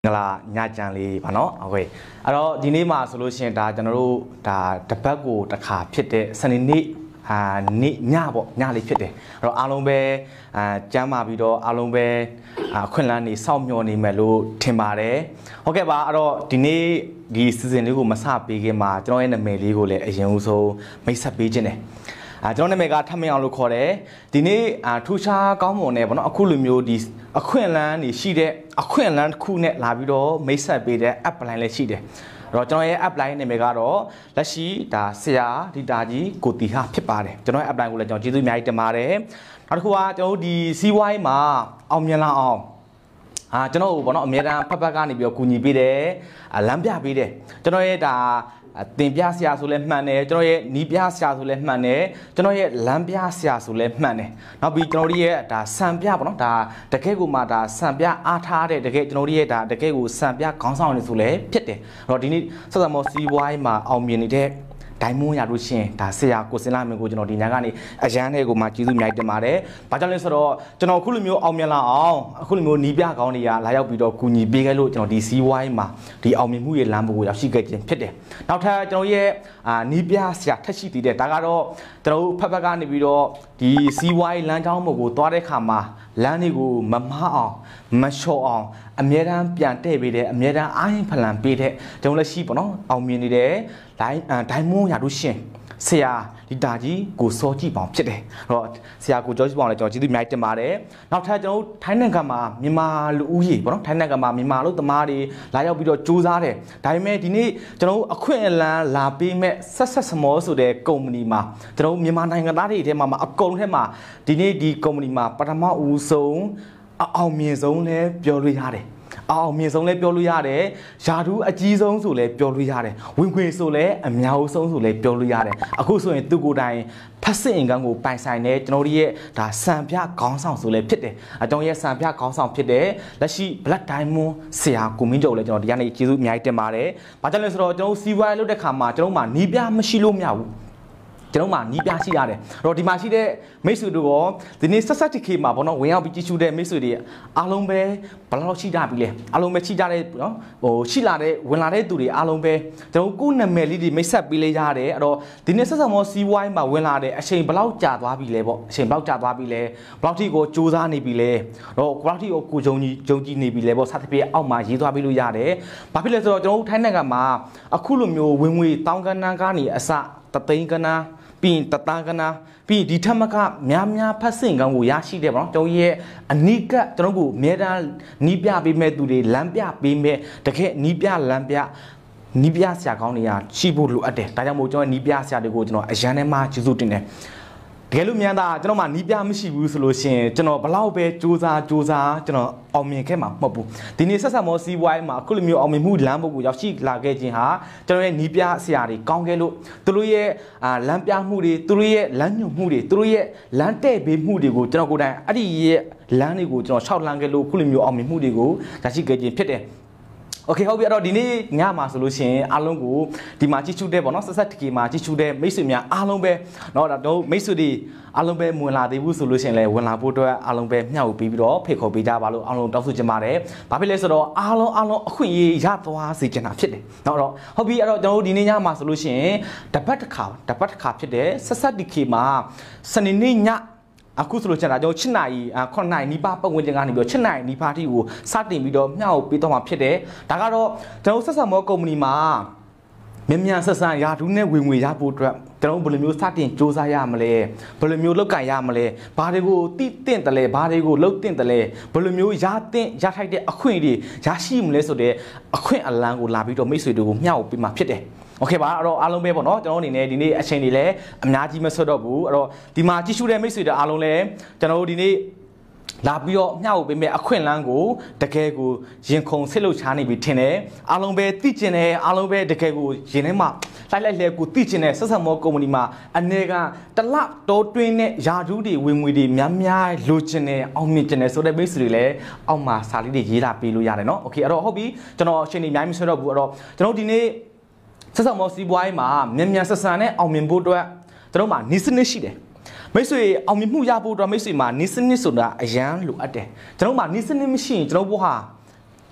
là nhà trang lý bà nó ok ở đó đi này mà solution đã cho nó đã tập bác của đã kháဖြစ်တဲ့စနေနေ့နေ့ညပေါ့ညလေးဖြစ်တယ်အဲ့တော့အားလုံးပဲကျမ်းမာပြီးတော့အားလုံးပဲခွင့်လန်းနေစောင့်မျှော်နေမယ်လို့ထင်ပါတယ်ဟုတ်ကဲ့ပါအဲ့တော့ဒီနေ့ဒီ season လေးကိုမစပေးခင်မှာကျွန်တော်ရဲ့နာမည်လေးကိုလည်းအရင်ဆုံးမိတ်ဆက်ပေးခြင်းတယ်ကျွန်တော်နာမည်ကထမင်းအောင်လို့ခေါ်တယ်ဒီနေ့ထူးခြားကောင်းမွန်တဲ့ပေါ့နော်အခုလိုမျိုးဒီအခွင့်အလန်းနေရှိတဲ့အခွင့်အလန်းတစ်ခုနဲ့လာပြီးတော့မိတ်ဆက်ပေးတဲ့ app လိုင်းလည်းရှိတယ်တော့ကျွန်တော်ရဲ့ app line နာမည်ကတော့လက်ရှိဒါဆရာဒီတာကြီးကိုတီဟာဖြစ်ပါတယ်ကျွန်တော်ရဲ့ app line ကိုလည်းကျွန်တော်ကျေးဇူးအများကြီးတင်ပါတယ်နောက်တစ်ခုကကျွန်တော်ဒီစီးပွားရေးမှာအောင်မြင်လာအောင်ကျွန်တော်ဘောနော်အမြဲတမ်းဖက်ကနေပြီးတော့ကူညီပေးတယ်လမ်းပြပေးတယ်ကျွန်တော်ရဲ့ဒါတင်ပြဆရာဆိုလဲမှန်တယ်ကျွန်တော်ရဲ့နီးပြဆရာဆိုလဲမှန်တယ်ကျွန်တော်ရဲ့လမ်းပြဆရာဆိုလဲမှန်တယ်နောက်ပြီးကျွန်တော်တို့ရဲ့ဒါစံပြပေါ့နော်ဒါတကယ်ကိုမှဒါစံပြအားထားတဲ့တကယ်ကျွန်တော်တို့ရဲ့ဒါတကယ်ကိုစံပြခေါင်းဆောင်နေဆိုလဲဖြစ်တယ်အဲ့တော့ဒီနေ့ဆက်စမောစီးပွားရေးမှာအောင်မြင်နေတဲ့ဒိုင်မွန်ရလို့ရှင်ဒါဆရာကိုစင်လာမင်းကိုကျွန်တော်ဒီညကနေအရန်တဲ့ကိုမှကျေးဇူးအများကြီးတင်ပါတယ်။ဘာကြောင့်လဲဆိုတော့ကျွန်တော်အခုလိုမျိုးအောင်မြင်လာအောင်အခုလိုမျိုးနီးပြကောင်းတွေကလာရောက်ပြီးတော့ကူညီပေးခဲ့လို့ကျွန်တော်ဒီစီးဝိုင်းမှာဒီအောင်မြင်မှုရဲ့လမ်းပေါ်ကိုရောက်ရှိခဲ့ခြင်းဖြစ်တယ်။နောက်ထပ်ကျွန်တော်ရဲ့နီးပြဆရာထက်ရှိတည်တဲ့ဒါကတော့ကျွန်တော်ဖက်ကနေပြီးတော့ဒီစီးဝိုင်းလမ်းကြောင်းပေါ်ကိုသွားတဲ့ခါမှာလမ်းတွေကိုမမအောင်မလျှော့အောင်အမြဲတမ်းပြန်တဲ့ပေးတယ်အမြဲတမ်းအားရင်ဖလန်ပေးတဲ့ကျွန်တော်လက်ရှိပေါ့နော်အောင်မြင်နေတဲ့ဒိုင်မွန်ရလို့ရှင်ဆရာဒီတာကြီးကိုစောကြည့်ပေါင်ဖြစ်တယ်အဲ့တော့ဆရာကိုကြောကြည့်ပေါင်လည်းကျွန်တော်ကျေးဇူးအများကြီးတင်ပါတယ်နောက်ထပ်ကျွန်တော်ထိုင်းနိုင်ငံမှာမြန်မာလူဦးရေပေါ့နော်ထိုင်းနိုင်ငံမှာမြန်မာလူသမားတွေလာရောက်ပြီးတော့စူးစမ်းတယ်ဒါပေမဲ့ဒီနေ့ကျွန်တော်အခွင့်အလမ်းလာပေးမဲ့ဆက်စမောဆိုတဲ့ကုမ္ပဏီမှာကျွန်တော်မြန်မာနိုင်ငံသားတွေအထဲမှာအကုန်ထဲမှာဒီနေ့ဒီကုမ္ပဏီမှာပထမဦးဆုံးအောင်မြင်ဆုံးလဲပြောလို့ရတယ်အောင်မြင်ဆုံးလဲပြောလို့ရတယ်ယာထူးအကြီးဆုံးဆိုလဲပြောလို့ရတယ်ဝင်ခွေဆိုလဲအများဆုံးဆိုလဲပြောလို့ရတယ်အခုဆိုရင်သူကိုယ်တိုင်ဖက်စစ်အင်ကန်ကိုပိုင်ဆိုင်တဲ့ကျွန်တော်တို့ရဲ့ဒါစံပြခေါင်းဆောင်ဆိုလဲဖြစ်တယ်အကြောင်းရဲ့စံပြခေါင်းဆောင်ဖြစ်တယ်လက်ရှိ Black Diamond ဆရာကိုမင်းကျော်လဲကျွန်တော်ဒီကနေ့ကျေးဇူးအများကြီးတင်ပါတယ်ဘာကြောင့်လဲဆိုတော့ကျွန်တော်စီးပွားရေးလုပ်တဲ့ခါမှာကျွန်တော်မှနီးပြမရှိလို့မရဘူးကျွန်တော်မှနီးပြရှိရတယ်အဲ့တော့ဒီမှာရှိတဲ့မိတ်ဆွေတို့ရောဒီနေ့ဆက်တခေမှာပေါ့နော်ဝင်ရောက်ပြီးကြည့်ရှုတဲ့မိတ်ဆွေတွေအားလုံးပဲဘယ်လောက်ရှိကြပြီလဲအားလုံးပဲရှိကြတဲ့နော်ဟိုရှိလာတဲ့ဝင်လာတဲ့သူတွေအားလုံးပဲကျွန်တော်ကိုယ်နာမည်လေးတွေမိတ်ဆက်ပေးလိုက်ရတယ်အဲ့တော့ဒီနေ့ဆက်မောစီးဝိုင်းမှာဝင်လာတဲ့အချိန်ဘယ်လောက်ကြာသွားပြီလဲပေါ့အချိန်ဘယ်လောက်ကြာသွားပြီလဲဘယ်လောက်ထိကိုစူးစမ်းနေပြီလဲတော့ဘယ်လောက်ထိကိုကိုဂျုံကြီးနေပြီလဲပေါ့စသဖြင့်အောက်မှာရေးသွားပြီးလို့ရတယ်ဘာဖြစ်လဲဆိုတော့ကျွန်တော်ထိုင်းနိုင်ငံမှာအခုလိုမျိုးဝင်ငွေတောင်းကနန်းကားနေအစတသိန်းကနန်းပြီးတတကနာပြီးဒီထက်မကများဖတ်စင်ကောင်ကိုရရှိတယ်ပေါ့နော်ကျွန်တော်ရဲ့အနိကကျွန်တော်ကိုအများတန်းနီးပြပေးမဲ့သူတွေလမ်းပြပေးမဲ့တကယ်နီးပြလမ်းပြနီးပြဆရာကောင်းတွေကရှိဖို့လိုအပ်တယ်ဒါကြောင့်မို့ကျွန်တော်နီးပြဆရာတွေကိုကျွန်တော်အရန်ထဲမှာကျေးဇူးတင်တယ်တကယ်လို့မြန်တာကျွန်တော်မှနီးပြမရှိဘူးဆိုလို့ရှိရင်ကျွန်တော်ဘလောက်ပဲစူးစမ်းကျွန်တော်အောင်မြင်ခဲ့မှာမဟုတ်ဘူးဒီနေ့ဆက်ဆက်မောစီးပွားရေးမှာအခုလိုမျိုးအောင်မြင်မှုလမ်းဘုတ်ကိုရောက်ရှိလာခဲ့ခြင်းဟာကျွန်တော်ရဲ့နီးပြဆရာတွေကောင်းခဲ့လို့သူတို့ရဲ့လမ်းပြမှုတွေသူတို့ရဲ့လမ်းညွှန်မှုတွေသူတို့ရဲ့လမ်းတဲ့ပေးမှုတွေကိုကျွန်တော်ကိုယ်တိုင်အဲ့ဒီရဲ့လမ်းတွေကိုကျွန်တော်ရှောက်လန်းခဲ့လို့အခုလိုမျိုးအောင်မြင်မှုတွေကိုရရှိခဲ့ခြင်းဖြစ်တယ်โอเคဟုတ်ပြီအဲ့တော့ဒီနေ့ညမှာဆိုလို့ရှိရင်အားလုံးကိုဒီမှာကြည့်ချူတဲ့ပေါ့နော်ဆက်တကေမှာကြည့်ချူတဲ့မိတ်ဆွေများအားလုံးပဲเนาะတော့မိတ်ဆွေတွေအားလုံးပဲဝင်လာသေးဘူးဆိုလို့ရှိရင်လည်းဝင်လာဖို့အတွက်အားလုံးပဲမျှဝေပြီးတော့ဖိတ်ခေါ်ပေးကြပါလို့အားလုံးတောင်းဆိုချင်ပါတယ်ဘာဖြစ်လဲဆိုတော့အားလုံးအခွင့်အရေးရသွားစေချင်တာဖြစ်တယ်เนาะတော့ဟုတ်ပြီအဲ့တော့ကျွန်တော်တို့ဒီနေ့ညမှာဆိုလို့ရှိရင်တပတ်တစ်ခါဖြစ်တဲ့ဆက်တကေမှာစနေနေ့ညအခုဆိုလို့ကျွန်တော်8နာရီ9နာရီနီးပါးပတ်ဝန်းကျင်ကနေပြီးတော့7နာရီနီးပါးထိကိုစတင်ပြီးတော့မျှဝေပေးတော့မှာဖြစ်တယ်ဒါကတော့ကျွန်တော်ဆက်ဆံမောကုမ္ပဏီမှာမြန်ဆက်ဆံရာထူးနဲ့ဝင်ငွေရဖို့အတွက်ကျွန်တော်ဘယ်လိုမျိုးစတင်စူးစမ်းရမလဲဘယ်လိုမျိုးလုပ်ကင်ရမလဲဘာတွေကိုတိတင့်တယ်လဲဘာတွေကိုလုပ်တင့်တယ်လဲဘယ်လိုမျိုးရထိုက်တဲ့အခွင့်အရေးရရှိမလဲဆိုတဲ့အခွင့်အလမ်းကိုလာပြီးတော့မိတ်ဆွေတို့ကိုမျှဝေပေးမှာဖြစ်တယ်โอเคပါအဲ့တော့အားလုံးပဲပေါ့နော်ကျွန်တော်အနေနဲ့ဒီနေ့အချိန်တွေလည်းအများကြီးမဆွတ်တော့ဘူးအဲ့တော့ဒီမှာကြည့်ရှုတဲ့မိတ်ဆွေတွေအားလုံးလည်းကျွန်တော်တို့ဒီနေ့လာပြီးတော့မျှဝေပေးမယ်အခွင့်အလမ်းကိုတကယ်ကိုရင်ခုန်ဆစ်လို့ချားနေပြီထင်တယ်အားလုံးပဲသိကျင်တယ်အားလုံးပဲတကယ်ကိုရင်ထဲမှာလိုက်လဲကိုသိကျင်တဲ့ဆက်ဆံမောကုမ္ပဏီမှာအနေကတလတိုးတွင်းနဲ့ယာထူးတွေဝင်ငွေတွေများလိုချင်တယ်အောင်မြင်ချင်တယ်ဆိုတဲ့မိတ်ဆွေတွေလည်းအောက်မှာစာလေးတွေရေးလာပေးလို့ရတယ်နော်โอเคအဲ့တော့ဟုတ်ပြီကျွန်တော်အချိန်တွေအများကြီးမဆွတ်တော့ဘူးအဲ့တော့ကျွန်တော်ဒီနေ့ဆက်ဆံမောစီးပွားရေးမှာမြန်ဆက်ဆံနဲ့အောင်မြင်ဖို့အတွက်ကျွန်တော်မှာနီးစနစ်ရှိတယ်မိတ်ဆွေအောင်မြင်မှုရဖို့အတွက်မိတ်ဆွေမှာနီးစနစ်ဆိုတာအရန်လိုအပ်တယ်ကျွန်တော်မှာနီးစနစ်မရှိရင်ကျွန်တော်ဘဝ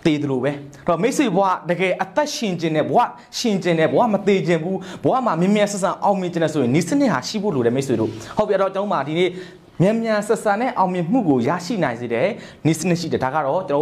ตีดูเว้เราไม่สื่อว่าเด็กอัตชินเจเนบอกว่าชินเจเนบอกว่ามาตีเจนบูบอกว่ามาเมียสัสเอามีเจเนส่วนนิสเนหาชิบุรุษไม่สื่อดูเขาไปเราจังมาทีนี้เมียสัสเนี่ยเอามีมุกุยาชินายสิเดนิสเนชิเดทากาโร่เจ้า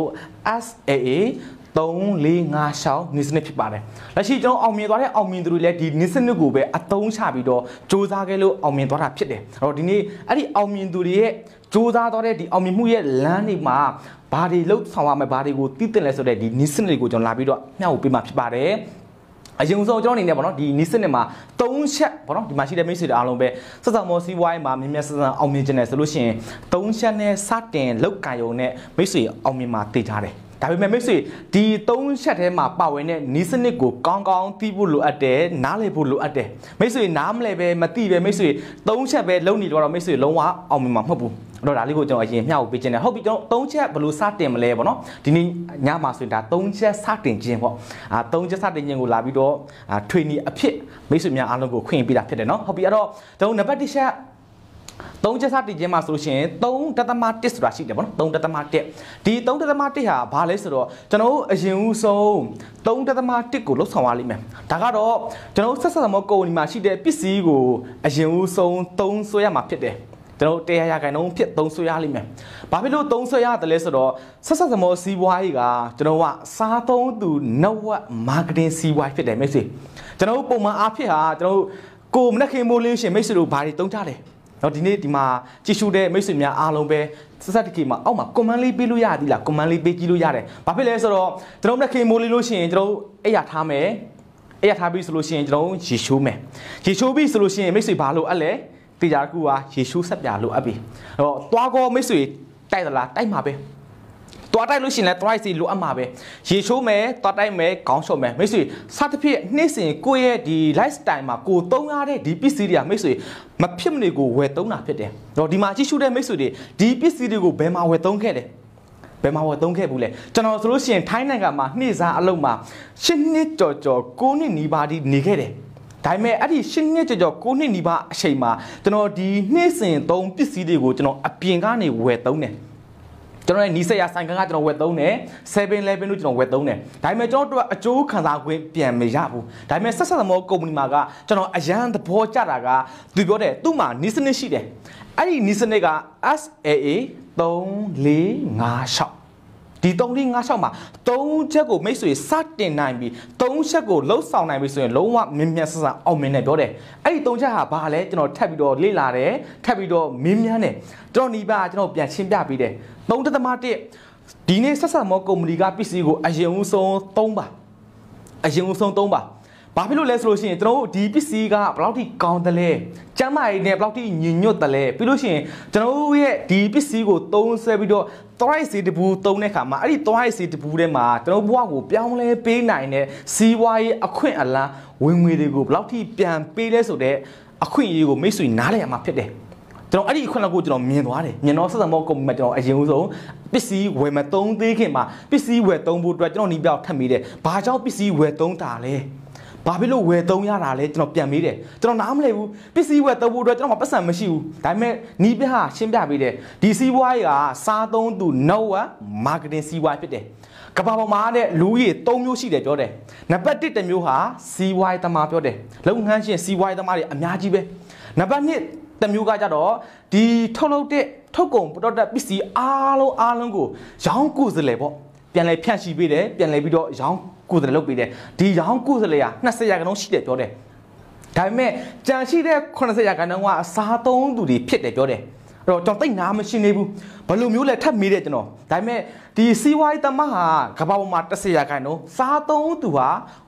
SAA ตรงลีงาเช้านิสเนพิบาร์เลยแล้วชีเจ้าเอามีตัวนี้เอามีตัวเลยดีนิสเนกูเบอัตงชาบิโดจูซาเกลูเอามีตัวรับผิดเลยเราทีนี้อันนี้เอามีตัวนี้จูซาตัวนี้ดีเอามีมุยล้านนี่มาบาดีลุกสาวมาบาดีกูติดเต็มเลยสุดเลยดีนิสเนกูจนลาบิโดเนี่ยอุปมาพิบาร์เลยยังส่งเจ้านี่เนี่ยบ่เนาะดีนิสเนมาตรงเช็ดบ่เนาะดีมาชีได้ไม่สื่ออารมณ์ไปสักโมซีไว้มามีเมียสักเอามีเจเนสโลชันตรงเช็ดเนี่ยสัตว์เนี่ยลุกกายโยเนี่ยไม่สื่อเอามีมาติดจาร์เลยแต่เป็นไม่สื่อดีตรงเช็ดเนี่ยมาเป่าเนี่ยนิสเนกูกองตีบุรุษอัดเดน้าเลยบุรุษอัดเดไม่สื่อน้ำเลยไปมาตีไปไม่สื่อตรงเช็ดไปแล้วนี่เราไม่สื่อลงว่าเอามีมาเมื่อปุ๊เราด่าลิโกจังไอ้ยังไม่เอาไปเจนเนี่ยเขาไปจังตรงเช็ดบรรลุซาเต็มเลยบ่เนาะทีนี้ย่ามาสุดท้ายตรงเช็ดซาเต็มจริงเพราะตรงเช็ดซาเต็มยังกูลาบิโดทวีนี่อภิไม่สุดยังอารมณ์กูขวินปีดาเผ็ดเนาะเขาไปเอาตรงนับที่เช็ดตรงเช็ดซาเต็มยังมาสุดเช่นตรงดัตมาติสราชิเดี๋ยวบ่เนาะตรงดัตมาติดีตรงดัตมาติหาบาเลยสุดจังโอ้ยังอู้โซ่ตรงดัตมาติกูลบสองวันลิมั้ยแต่ก็เราจังโอ้สักๆมากูนี่มาชิเดปิซีกูยังอู้โซ่ตรงสวยมาเผ็ดเด้ကျွန်တော်တရားရခိုင်နှုန်းဖြစ်သုံးဆွဲရလိမ့်မယ်။ဘာဖြစ်လို့သုံးဆွဲရတယ်လဲဆိုတော့ဆက်ဆက်သမောစီးပွားရေးကကျွန်တော်ကစားသုံးသူနောက်ဝက်မားကတင်စီးပွားဖြစ်တယ်မိတ်ဆွေ။ကျွန်တော်ပုံမှန်အားဖြင့်ဟာကျွန်တော်ကိုမနဲ့ခင်မိုးလေးရှင်မိတ်ဆွေတို့ဘာတွေသုံးကြလဲ။တော့ဒီနေ့ဒီမှာကြည့်ရှုတဲ့မိတ်ဆွေများအားလုံးပဲဆက်ဆက်တကိမှာအောက်မှာ comment လေးပေးလို့ရသည်လား comment လေးပေးကြည့်လို့ရတယ်။ဘာဖြစ်လဲဆိုတော့ကျွန်တော်မနဲ့ခင်မိုးလေးလို့ရှိရင်ကျွန်တော်အဲ့ရထားမယ်။အဲ့ရထားပြီးဆိုလို့ရှိရင်ကျွန်တော်ရေရှိုးမယ်။ရေရှိုးပြီးဆိုလို့ရှိရင်မိတ်ဆွေဘာလို့အဲ့လဲตีจากกูว่าเยซูสับยาลูอับบีตัวก็ไม่สวยแต่ตลาดได้มาเปตัวได้รู้สินะตัวได้สิลูอับมาเปเยซูเมตัวได้เมกองโชเมไม่สวยสัตว์พี่นี่สิ่งกูเอดีไลฟ์สไตล์มากูต้องงานได้ดีพิเศษเดียไม่สวยมาเพี้ยนเลยกูเวทต้องหนาเพี้ยนเดียเราดีมาเยซูได้ไม่สวยดีพิเศษเดียกูเบมาเวทต้องแค่เดียเบมาเวทต้องแค่บุเลยจนเราสรุปสิ่งท้ายนั่นกันมานี่ซาอารมณ์มาชิ้นนี้จ่อกูนี่นิบาดีนี่แค่เดียแต่เมื่ออดีตชิ้นนี้จะจบกูนี่นิบาใช่มาจนเราดีนี่สิ่งตรงพิเศษเดียกูจนเราอภิญญาในเวทตรงเนี่ยจนเรานิสัยสังกัดจนเราเวทตรงเนี่ย7-11นู่นจนเราเวทตรงเนี่ยแต่เมื่อจนตัวจูขันตาเวทเปลี่ยนไม่ยากบุแต่เมื่อสักสมองกูมันมากะจนเราอาจารย์ตะโพจัดอะไรกันตัวก็เด็ตัวมานิสัยนี่สิเด็ไอ้นิสัยนี่ก็ SAA ตรงลีงาชอบดีตรงที่งาชอบมาตรงเจ้ากูไม่สวยสักเด่นนายบีตรงเจ้ากูลดสาวนายบีสวยลงว่ามีเมียสักเอาเมียเนี่ยตัวเด็ไอ้ตรงเจ้าหาบาเลยจนเราแทบไปโดนลีลาเด็แทบไปโดนมีเมียเนี่ยจนนี้บ้าจนเราเปลี่ยนชิ้นแบบไปเด็ตรงที่ตมาเด็ดีเนี่ยสักมอกมุลีกาพิสิกูอายุทรงตรงบ่อายุทรงตรงบ่ဘာဖြစ်လို့လဲဆိုလို့ရှိရင်ကျွန်တော်တို့ဒီပစ္စည်းကဘယ်လောက်ထိကောင်းတယ်လဲကျမ်းမာရေးနဲ့ဘယ်လောက်ထိညင်ညွတ်တယ်လဲပြီးလို့ရှိရင်ကျွန်တော်တို့ရဲ့ဒီပစ္စည်းကိုသုံးဆွဲပြီးတော့သွားရစီတပူသုံးတဲ့ခါမှာအဲ့ဒီသွားရစီတပူထဲမှာကျွန်တော်ဘဝကိုပြောင်းလဲပေးနိုင်တဲ့စီးပွားရေးအခွင့်အလမ်းဝင်ငွေတွေကိုဘယ်လောက်ထိပြန်ပေးလဲဆိုတဲ့အခွင့်အရေးကိုမိတ်ဆွေနားလည်ရမှာဖြစ်တယ်ကျွန်တော်အဲ့ဒီအခွင့်အလမ်းကိုကျွန်တော်မြင်သွားတယ်မြင်တော့ဆက်ဆံမောကုမ္ပဏီမှာကျွန်တော်အရင်ဆုံးပစ္စည်းဝယ်မသုံးသေးခင်မှာပစ္စည်းဝယ်သုံးဖို့အတွက်ကျွန်တော်နီးပြောက်ထပ်မိတယ်ဘာကြောင့်ပစ္စည်းဝယ်သုံးတာလဲဘာဖြစ်လို့ဝယ်သုံးရတာလဲကျွန်တော်ပြန်မေးတယ်ကျွန်တော်နားမလည်ဘူးပစ္စည်းဝယ်သုံးဖို့အတွက်ကျွန်တော်ပတ်စံမရှိဘူးဒါပေမဲ့နီးပြဟာရှင်းပြပေးတယ်ဒီစီးပွားရေးကစားသုံးသူ know မားကတင်စီးပွားဖြစ်တယ်ကဘာပေါ်မှာတဲ့လူကြီး၃မျိုးရှိတယ်ပြောတယ်နံပါတ်1တစ်မျိုးဟာစီးပွားရေးသမားပြောတယ်လုပ်ငန်းရှင်စီးပွားရေးသမားတွေအများကြီးပဲနံပါတ်2တစ်မျိုးကကြတော့ဒီထုတ်လုပ်တဲ့ထုတ်ကုန်ပရောဒတ်ပစ္စည်းအားလုံးကိုရောင်းကိုယ်စလဲပေါ့ပြန်လဲဖြန့်ရှိပေးတယ်ပြန်လဲပြီးတော့ရောင်းကိုယ်စလဲလုပ်ပေးတယ်ဒီရောင်းကိုယ်စလဲက20ရာခိုင်နှုန်းရှိတယ်ပြောတယ်ဒါပေမဲ့ကြံရှိတဲ့80ရာခိုင်နှုန်းကအစားသုံးသူတွေဖြစ်တယ်ပြောတယ်အဲ့တော့ကျွန်တော်သိနာမရှင်းနေဘူးဘယ်လိုမျိုးလဲထပ်မေးတယ်ကျွန်တော်ဒါပေမဲ့ဒီစီးပွားရေးသမားဟာကမ္ဘာပေါ်မှာ10ရာခိုင်နှုန်းစားသုံးသူဟာ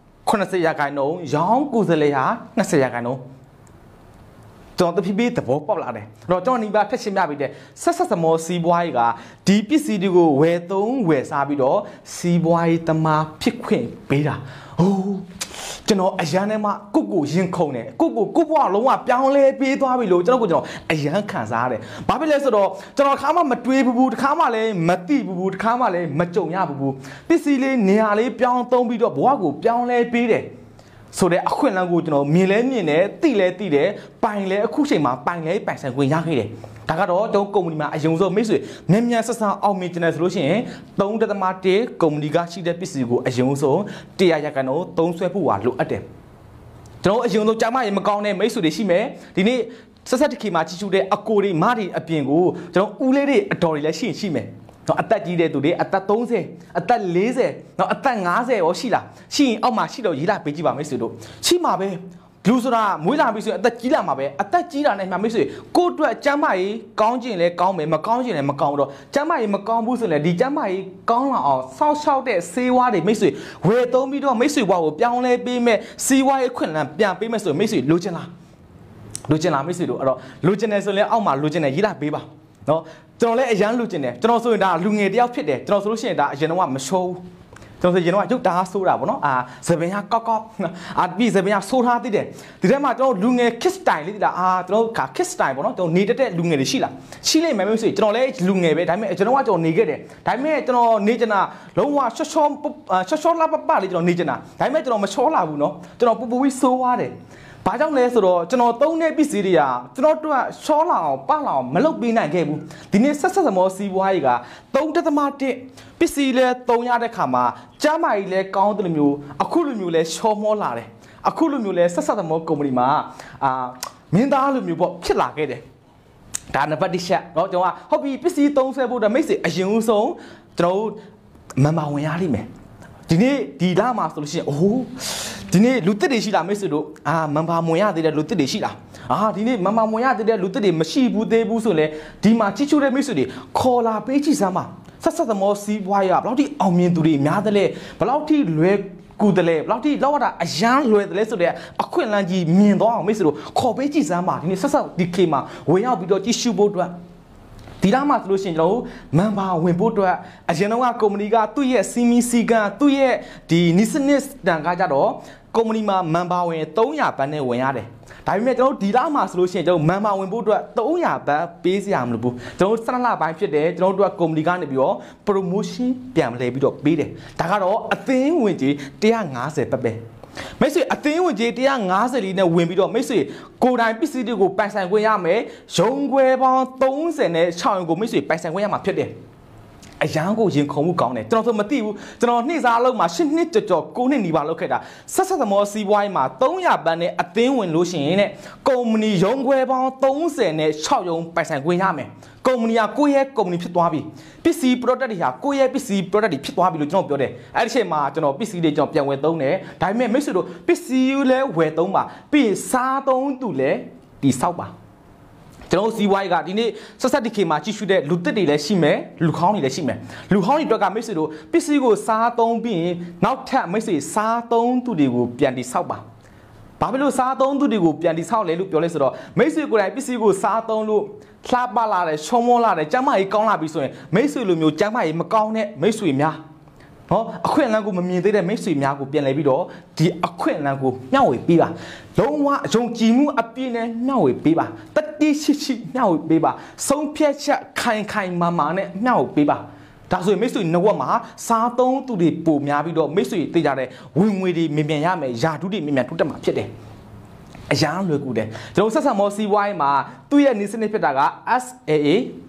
80ရာခိုင်နှုန်းရောင်းကိုယ်စလဲဟာ20ရာခိုင်နှုန်းကျွန်တော်တဖြည်းဖြည်းသဘောပေါက်လာတယ်အဲ့တော့ကျွန်တော်ဒီပါထက်ရှင်းပြပေးတယ်ဆက်စမောစီးပွားရေးကဒီပစ္စည်းတွေကိုဝယ်သုံးဝယ်စားပြီးတော့စီးပွားရေးသမားဖြစ်ခွင့်ပေးတာဟိုးကျွန်တော်အရန်ထဲမှာကိုရင်ခုန်တယ်ကိုဘွားလုံးဝပြောင်းလဲပေးသွားပြီလို့ကျွန်တော်အရန်ခံစားရတယ်ဘာဖြစ်လဲဆိုတော့ကျွန်တော်တစ်ခါမှမတွေးဘူးတစ်ခါမှလည်းမသိဘူးတစ်ခါမှလည်းမကြုံရဘူးပစ္စည်းလေးနေရာလေးပြောင်းသုံးပြီးတော့ဘွားကိုပြောင်းလဲပေးတယ်ဆိုတဲ့အခွင့်အလမ်းကိုကျွန်တော်မြင်လဲမြင်တယ်သိလဲသိတယ်ပိုင်လဲအခုချိန်မှာပိုင်လဲပိုင်ဆိုင်ခွင့်ရခဲ့တယ်ဒါကတော့ကျွန်တော်ကုမ္ပဏီမှာအယုံဆုံးမိတ်ဆွေမြန်မြန်ဆက်ဆက်အောင်မြင်ကျင်တယ်ဆိုလို့ရှိရင်3.1ကုမ္ပဏီကရှိတဲ့ပစ္စည်းကိုအယုံဆုံး100ရာခိုင်နှုန်းသုံးစွဲဖို့ဟာလိုအပ်တယ်ကျွန်တော်အယုံဆုံးကြားမရေမကောင်းတဲ့မိတ်ဆွေတွေရှိမယ်ဒီနေ့ဆက်ဆက်တခေမှာကြီးစုတဲ့အကိုတွေမတွေအပြင်ကိုကျွန်တော်ဦးလေးတွေအတော်တွေလည်းရှိမယ်နော်အသက်ကြီးတဲ့သူတွေအသက်30အသက်40နော်အသက်50ရောရှိလားရှိရင်အောက်မှာရှိတော့ရေးလာပေးကြည့်ပါမိတ်ဆွေတို့ရှိမှာပဲလူဆိုတာမွေးလာပြီဆိုရင်အသက်ကြီးလာမှာပဲအသက်ကြီးတာနဲ့မှမိတ်ဆွေကိုယ့်အတွက်ကျမ်းမာရေးကောင်းခြင်းလဲကောင်းမယ်မကောင်းခြင်းလဲမကောင်းတော့ကျမ်းမာရေးမကောင်းဘူးဆိုရင်ဒီကျမ်းမာရေးကောင်းလာအောင်စောင့်ရှောက်တဲ့ဆေးဝါးတွေမိတ်ဆွေဝယ်သုံးပြီးတော့မိတ်ဆွေဘဝကိုပြောင်းလဲပေးမဲ့ဆေးဝါးရဲ့ခွင့်လန်းပြန်ပေးမဲ့ဆိုမိတ်ဆွေလိုချင်လားမိတ်ဆွေတို့အဲ့တော့လိုချင်တယ်ဆိုရင်အောက်မှာလိုချင်တယ်ရေးလာပေးပါနော်ကျွန်တော်လည်းအရန်လိုချင်တယ်ကျွန်တော်ဆိုရင်ဒါလူငယ်တယောက်ဖြစ်တယ်ကျွန်တော်ဆိုလို့ရှိရင်ဒါအရင်တော့မရှုံးကျွန်တော်ဆိုရင်တော့ရုပ်တာဆိုးတာပေါ့နော်သပင်ကကောက်ပြီးသပင်ကဆိုးထားသေးတယ်ဒီထဲမှာကျွန်တော်လူငယ် kiss style လေးတလားကျွန်တော်kiss style ပေါ့နော်ကျွန်တော်နေတက်လူငယ်တွေရှိလားရှိလိမ့်မယ်မျိုးဆိုကျွန်တော်လည်းလူငယ်ပဲဒါပေမဲ့ကျွန်တော်နေခဲ့တယ်ဒါပေမဲ့ကျွန်တော်နေချင်တာလုံးဝရှော့လာပလေးကျွန်တော်နေချင်တာဒါပေမဲ့ကျွန်တော်မချောလာဘူးနော်ကျွန်တော်ပူပူပြီးဆိုးသွားတယ်ဘာကြောင့်လဲဆိုတော့ကျွန်တော်သုံးတဲ့ပစ္စည်းတွေကကျွန်တော်တို့ကရှောလာအောင်ပလာအောင်မလုပ်ပေးနိုင်ခဲ့ဘူးဒီနေ့ဆက်သမောစီးပွားရေးက3.1ပစ္စည်းလဲသုံးရတဲ့ခါမှာကျမ်းမာရေးလဲကောင်းတယ်လို့မျိုးအခုလိုမျိုးလဲရှောမောလာတယ်အခုလိုမျိုးလဲဆက်သမောကုမ္ပဏီမှာမင်းသားလိုမျိုးပေါ့ဖြစ်လာခဲ့တယ်ဒါနံပါတ်1ချက်เนาะကျွန်တော်ကဟုတ်ပြီပစ္စည်းသုံးဆွဲဖို့မိတ်ဆွေအရင်ဆုံးကျွန်တော်မန်ပါဝင်ရလိမ့်မယ်ဒီနေ့ဒီလမှာဆိုလို့ရှိရင်ဒီနေ့လူတစ်တွေရှိလားမိတ်ဆွေတို့မန်ပါမွန်ရသေးတဲ့လူတစ်တွေရှိလားဒီနေ့မန်ပါမွန်ရသေးတဲ့လူတစ်တွေမရှိဘူးသေးဘူးဆိုလဲဒီမှာချီချိုးတဲ့မိတ်ဆွေတွေခေါ်လာပေးကြည့်စမ်းပါဆက်သမောစီးပွားရဘယ်လောက်ထိအောင်မြင်သူတွေများတယ်လဲဘယ်လောက်ထိလွယ်ကူတယ်လဲဘယ်လောက်ထိလောက်ရတာအရန်လွယ်တယ်လဲဆိုတဲ့အခွင့်အလမ်းကြီးမြင်တော့အောင်မိတ်ဆွေတို့ခေါ်ပေးကြည့်စမ်းပါဒီနေ့ဆက်ဒီခေမှာဝင်ရောက်ပြီးတော့ကြည့်ရှုဖို့အတွက်ဒီလားမှာဆိုလို့ရှိရင်ကျွန်တော်မန်ပါဝင်ဖို့အတွက်အရင်တော့ကုမ္ပဏီကသူ့ရဲ့စီမီစီကန်သူ့ရဲ့ဒီနီစနစ်တန်ကကြတော့ကုမ္ပဏီမှာမန်ပါဝင်300ဘတ်နဲ့ဝင်ရတယ်ဒါပေမဲ့ကျွန်တော်ဒီလားမှာဆိုလို့ရှိရင်ကျွန်တော်မန်ပါဝင်ဖို့အတွက်300ဘတ်ပေးစရာမလိုဘူးကျွန်တော်12လပိုင်းဖြစ်တယ်ကျွန်တော်တို့ကကုမ္ပဏီကနေပြီးတော့ promotion ပြန်လဲပြီးတော့ပေးတယ်ဒါကတော့အသင်းဝင်ကြီး150ဘတ်ပဲမိတ်ဆွေအသင်းဝင်ကြီး150လေးနဲ့ဝင်ပြီးတော့မိတ်ဆွေကိုယ်တိုင်ပစ္စည်းတွေကိုပိုင်ဆိုင်ခွင့်ရမယ်ရုံခွဲပေါင်း30နဲ့6ရုံကိုမိတ်ဆွေပိုင်ဆိုင်ခွင့်ရမှာဖြစ်တယ်အရန်ကိုရင်ခုန်မှုကောင်းတယ်ကျွန်တော်ဆိုမသိဘူးကျွန်တော်နေ့စားလုံးမှာ10နှစ်ကြော်9နှစ်နီးပါလောက်ခဲ့တာဆက်သမောစီးပွားရေးမှာ300ဘတ်နဲ့အသင်းဝင်လို့ရှိရင်တဲ့ကုမ္ပဏီရုံခွဲပေါင်း30နဲ့6ရုံပိုင်ဆိုင်ခွင့်ရမယ်ကုမ္ပဏီကကိုယ့်ရဲ့ကုမ္ပဏီဖြစ်သွားပြီပစ္စည်း product တွေဟာကိုယ့်ရဲ့ပစ္စည်း product တွေဖြစ်သွားပြီလို့ကျွန်တော်ပြောတယ်အဲ့ဒီအချိန်မှာကျွန်တော်ပစ္စည်းတွေကျွန်တော်ပြန်ဝယ်သုံးတယ်ဒါပေမဲ့မိတ်ဆွေတို့ပစ္စည်းလည်းဝယ်သုံးပါပြီးရင်စားသုံးသူလည်းဒီဆောက်ပါကျွန်တော်စီးပွားရေးကဒီနေ့ဆက်ဒီခေမှာကြီးစုတဲ့လူတစ်တွေလည်းရှိမယ်လူခေါင်းတွေလည်းရှိမယ်လူခေါင်းတွေအတွက်ကမိတ်ဆွေတို့ပစ္စည်းကိုစားသုံးပြီးရင်နောက်ထပ်မိတ်ဆွေစားသုံးသူတွေကိုပြန်တိဆောက်ပါဘာဖြစ်လို့စားသုံးသူတွေကိုပြန်တိဆောက်လဲလို့ပြောလဲဆိုတော့မိတ်ဆွေကိုယ်တိုင်ပစ္စည်းကိုစားသုံးလို့လှပလာတယ်ရှုံးမောလာတယ်ကျမ်းမာရေးကောင်းလာပြီဆိုရင်မိတ်ဆွေလိုမျိုးကျမ်းမာရေးမကောင်းတဲ့မိတ်ဆွေများနော်အခွင့်အလမ်းကိုမမြင်သေးတဲ့မိတ်ဆွေများကိုပြန်လဲပြီးတော့ဒီအခွင့်အလမ်းကိုမျှဝေပေးပါလုံးဝအယုံကြည်မှုအပြည့်နဲ့မျှဝေပေးပါတတိရှိမျှဝေပေးပါဆုံးဖြတ်ချက်ခိုင်မာနဲ့မျှဝေပေးပါဒါဆိုရင်မိတ်ဆွေနှုတ်မှာစားသုံးသူတွေပိုများပြီးတော့မိတ်ဆွေသိကြတဲ့ဝင်ငွေတွေမြန်ရမယ်ယာတုတွေမြန်တိုးတက်မှာဖြစ်တယ်အရန်လွယ်ကူတယ်ကျွန်တော်ဆက်ဆံမောစီးပွားရေးမှာသူ့ရဲ့နေစနစ်ဖြစ်တာက SAA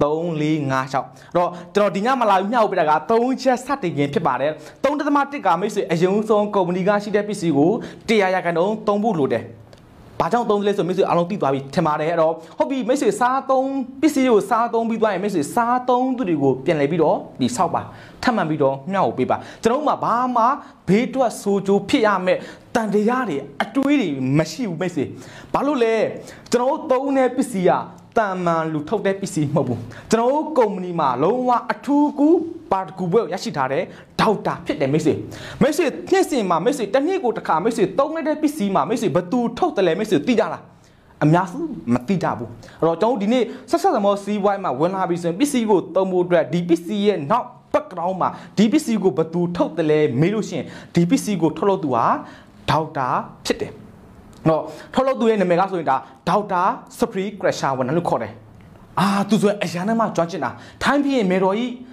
3456တော့ကျွန်တော်ဒီညမှာလာမျှဝေပေးတာက3ချက်စတင်ခြင်းဖြစ်ပါတယ်3.1ကမိတ်ဆွေအယုံဆုံးကုမ္ပဏီကရှိတဲ့ပစ္စည်းကို100ရာခိုင်နှုန်းသုံးဖို့လိုတယ်ဘာကြောင့်သုံးလဲဆိုမိတ်ဆွေအားလုံးသိသွားပြီထင်ပါတယ်အဲ့တော့ဟုတ်ပြီမိတ်ဆွေစားသုံးပစ္စည်းကိုစားသုံးပြီးသွားရင်မိတ်ဆွေစားသုံးသူတွေကိုပြန်လဲပြီးတော့ဒီဆောက်ပါထပ်မှန်ပြီးတော့မျှဝေပေးပါကျွန်တော်တို့မှာဘာမှဘေးထွက်ဆိုးကျိုးဖြစ်ရမယ်တန်တရားတွေအတွေးတွေမရှိဘူးမိတ်ဆွေဘာလို့လဲကျွန်တော်တို့သုံးတဲ့ပစ္စည်းကတန်မှန်လူထုတ်တဲ့ပစ္စည်းမဟုတ်ဘူးကျွန်တော်တို့ကုမ္ပဏီမှာလုံးဝအထူးကူပါတကူဘွဲကိုရရှိထားတဲ့ဒေါက်တာဖြစ်တယ်မိတ်ဆွေနှစ်စဉ်မှာမိတ်ဆွေတစ်နှစ်ကိုတစ်ခါမိတ်ဆွေသုံးတဲ့ပစ္စည်းမှာမိတ်ဆွေဘသူထုတ်တယ်လဲမိတ်ဆွေသိကြလားအများစုမသိကြဘူးအဲ့တော့ကျွန်တော်ဒီနေ့ဆက်သမောစီးပွားရေးမှာဝင်လာပြီဆိုရင်ပစ္စည်းကိုသုံးဖို့အတွက်ဒီပစ္စည်းရဲ့နောက်background မှာဒီပစ္စည်းကိုဘသူထုတ်တယ်လဲမေးလို့ရှိရင်ဒီပစ္စည်းကိုထုတ်လို့သူဟာဒေါက်တာဖြစ်တယ်နော်ထုတ်လို့သူရဲ့နာမည်ကဆိုရင်ဒါဒေါက်တာစပရီကရက်ရှာဝန်လို့ခေါ်တယ်သူဆိုရင်အရန်နဲ့မှကျွမ်းကျင်တာထိုင်းပြည်မေတော်ကြီး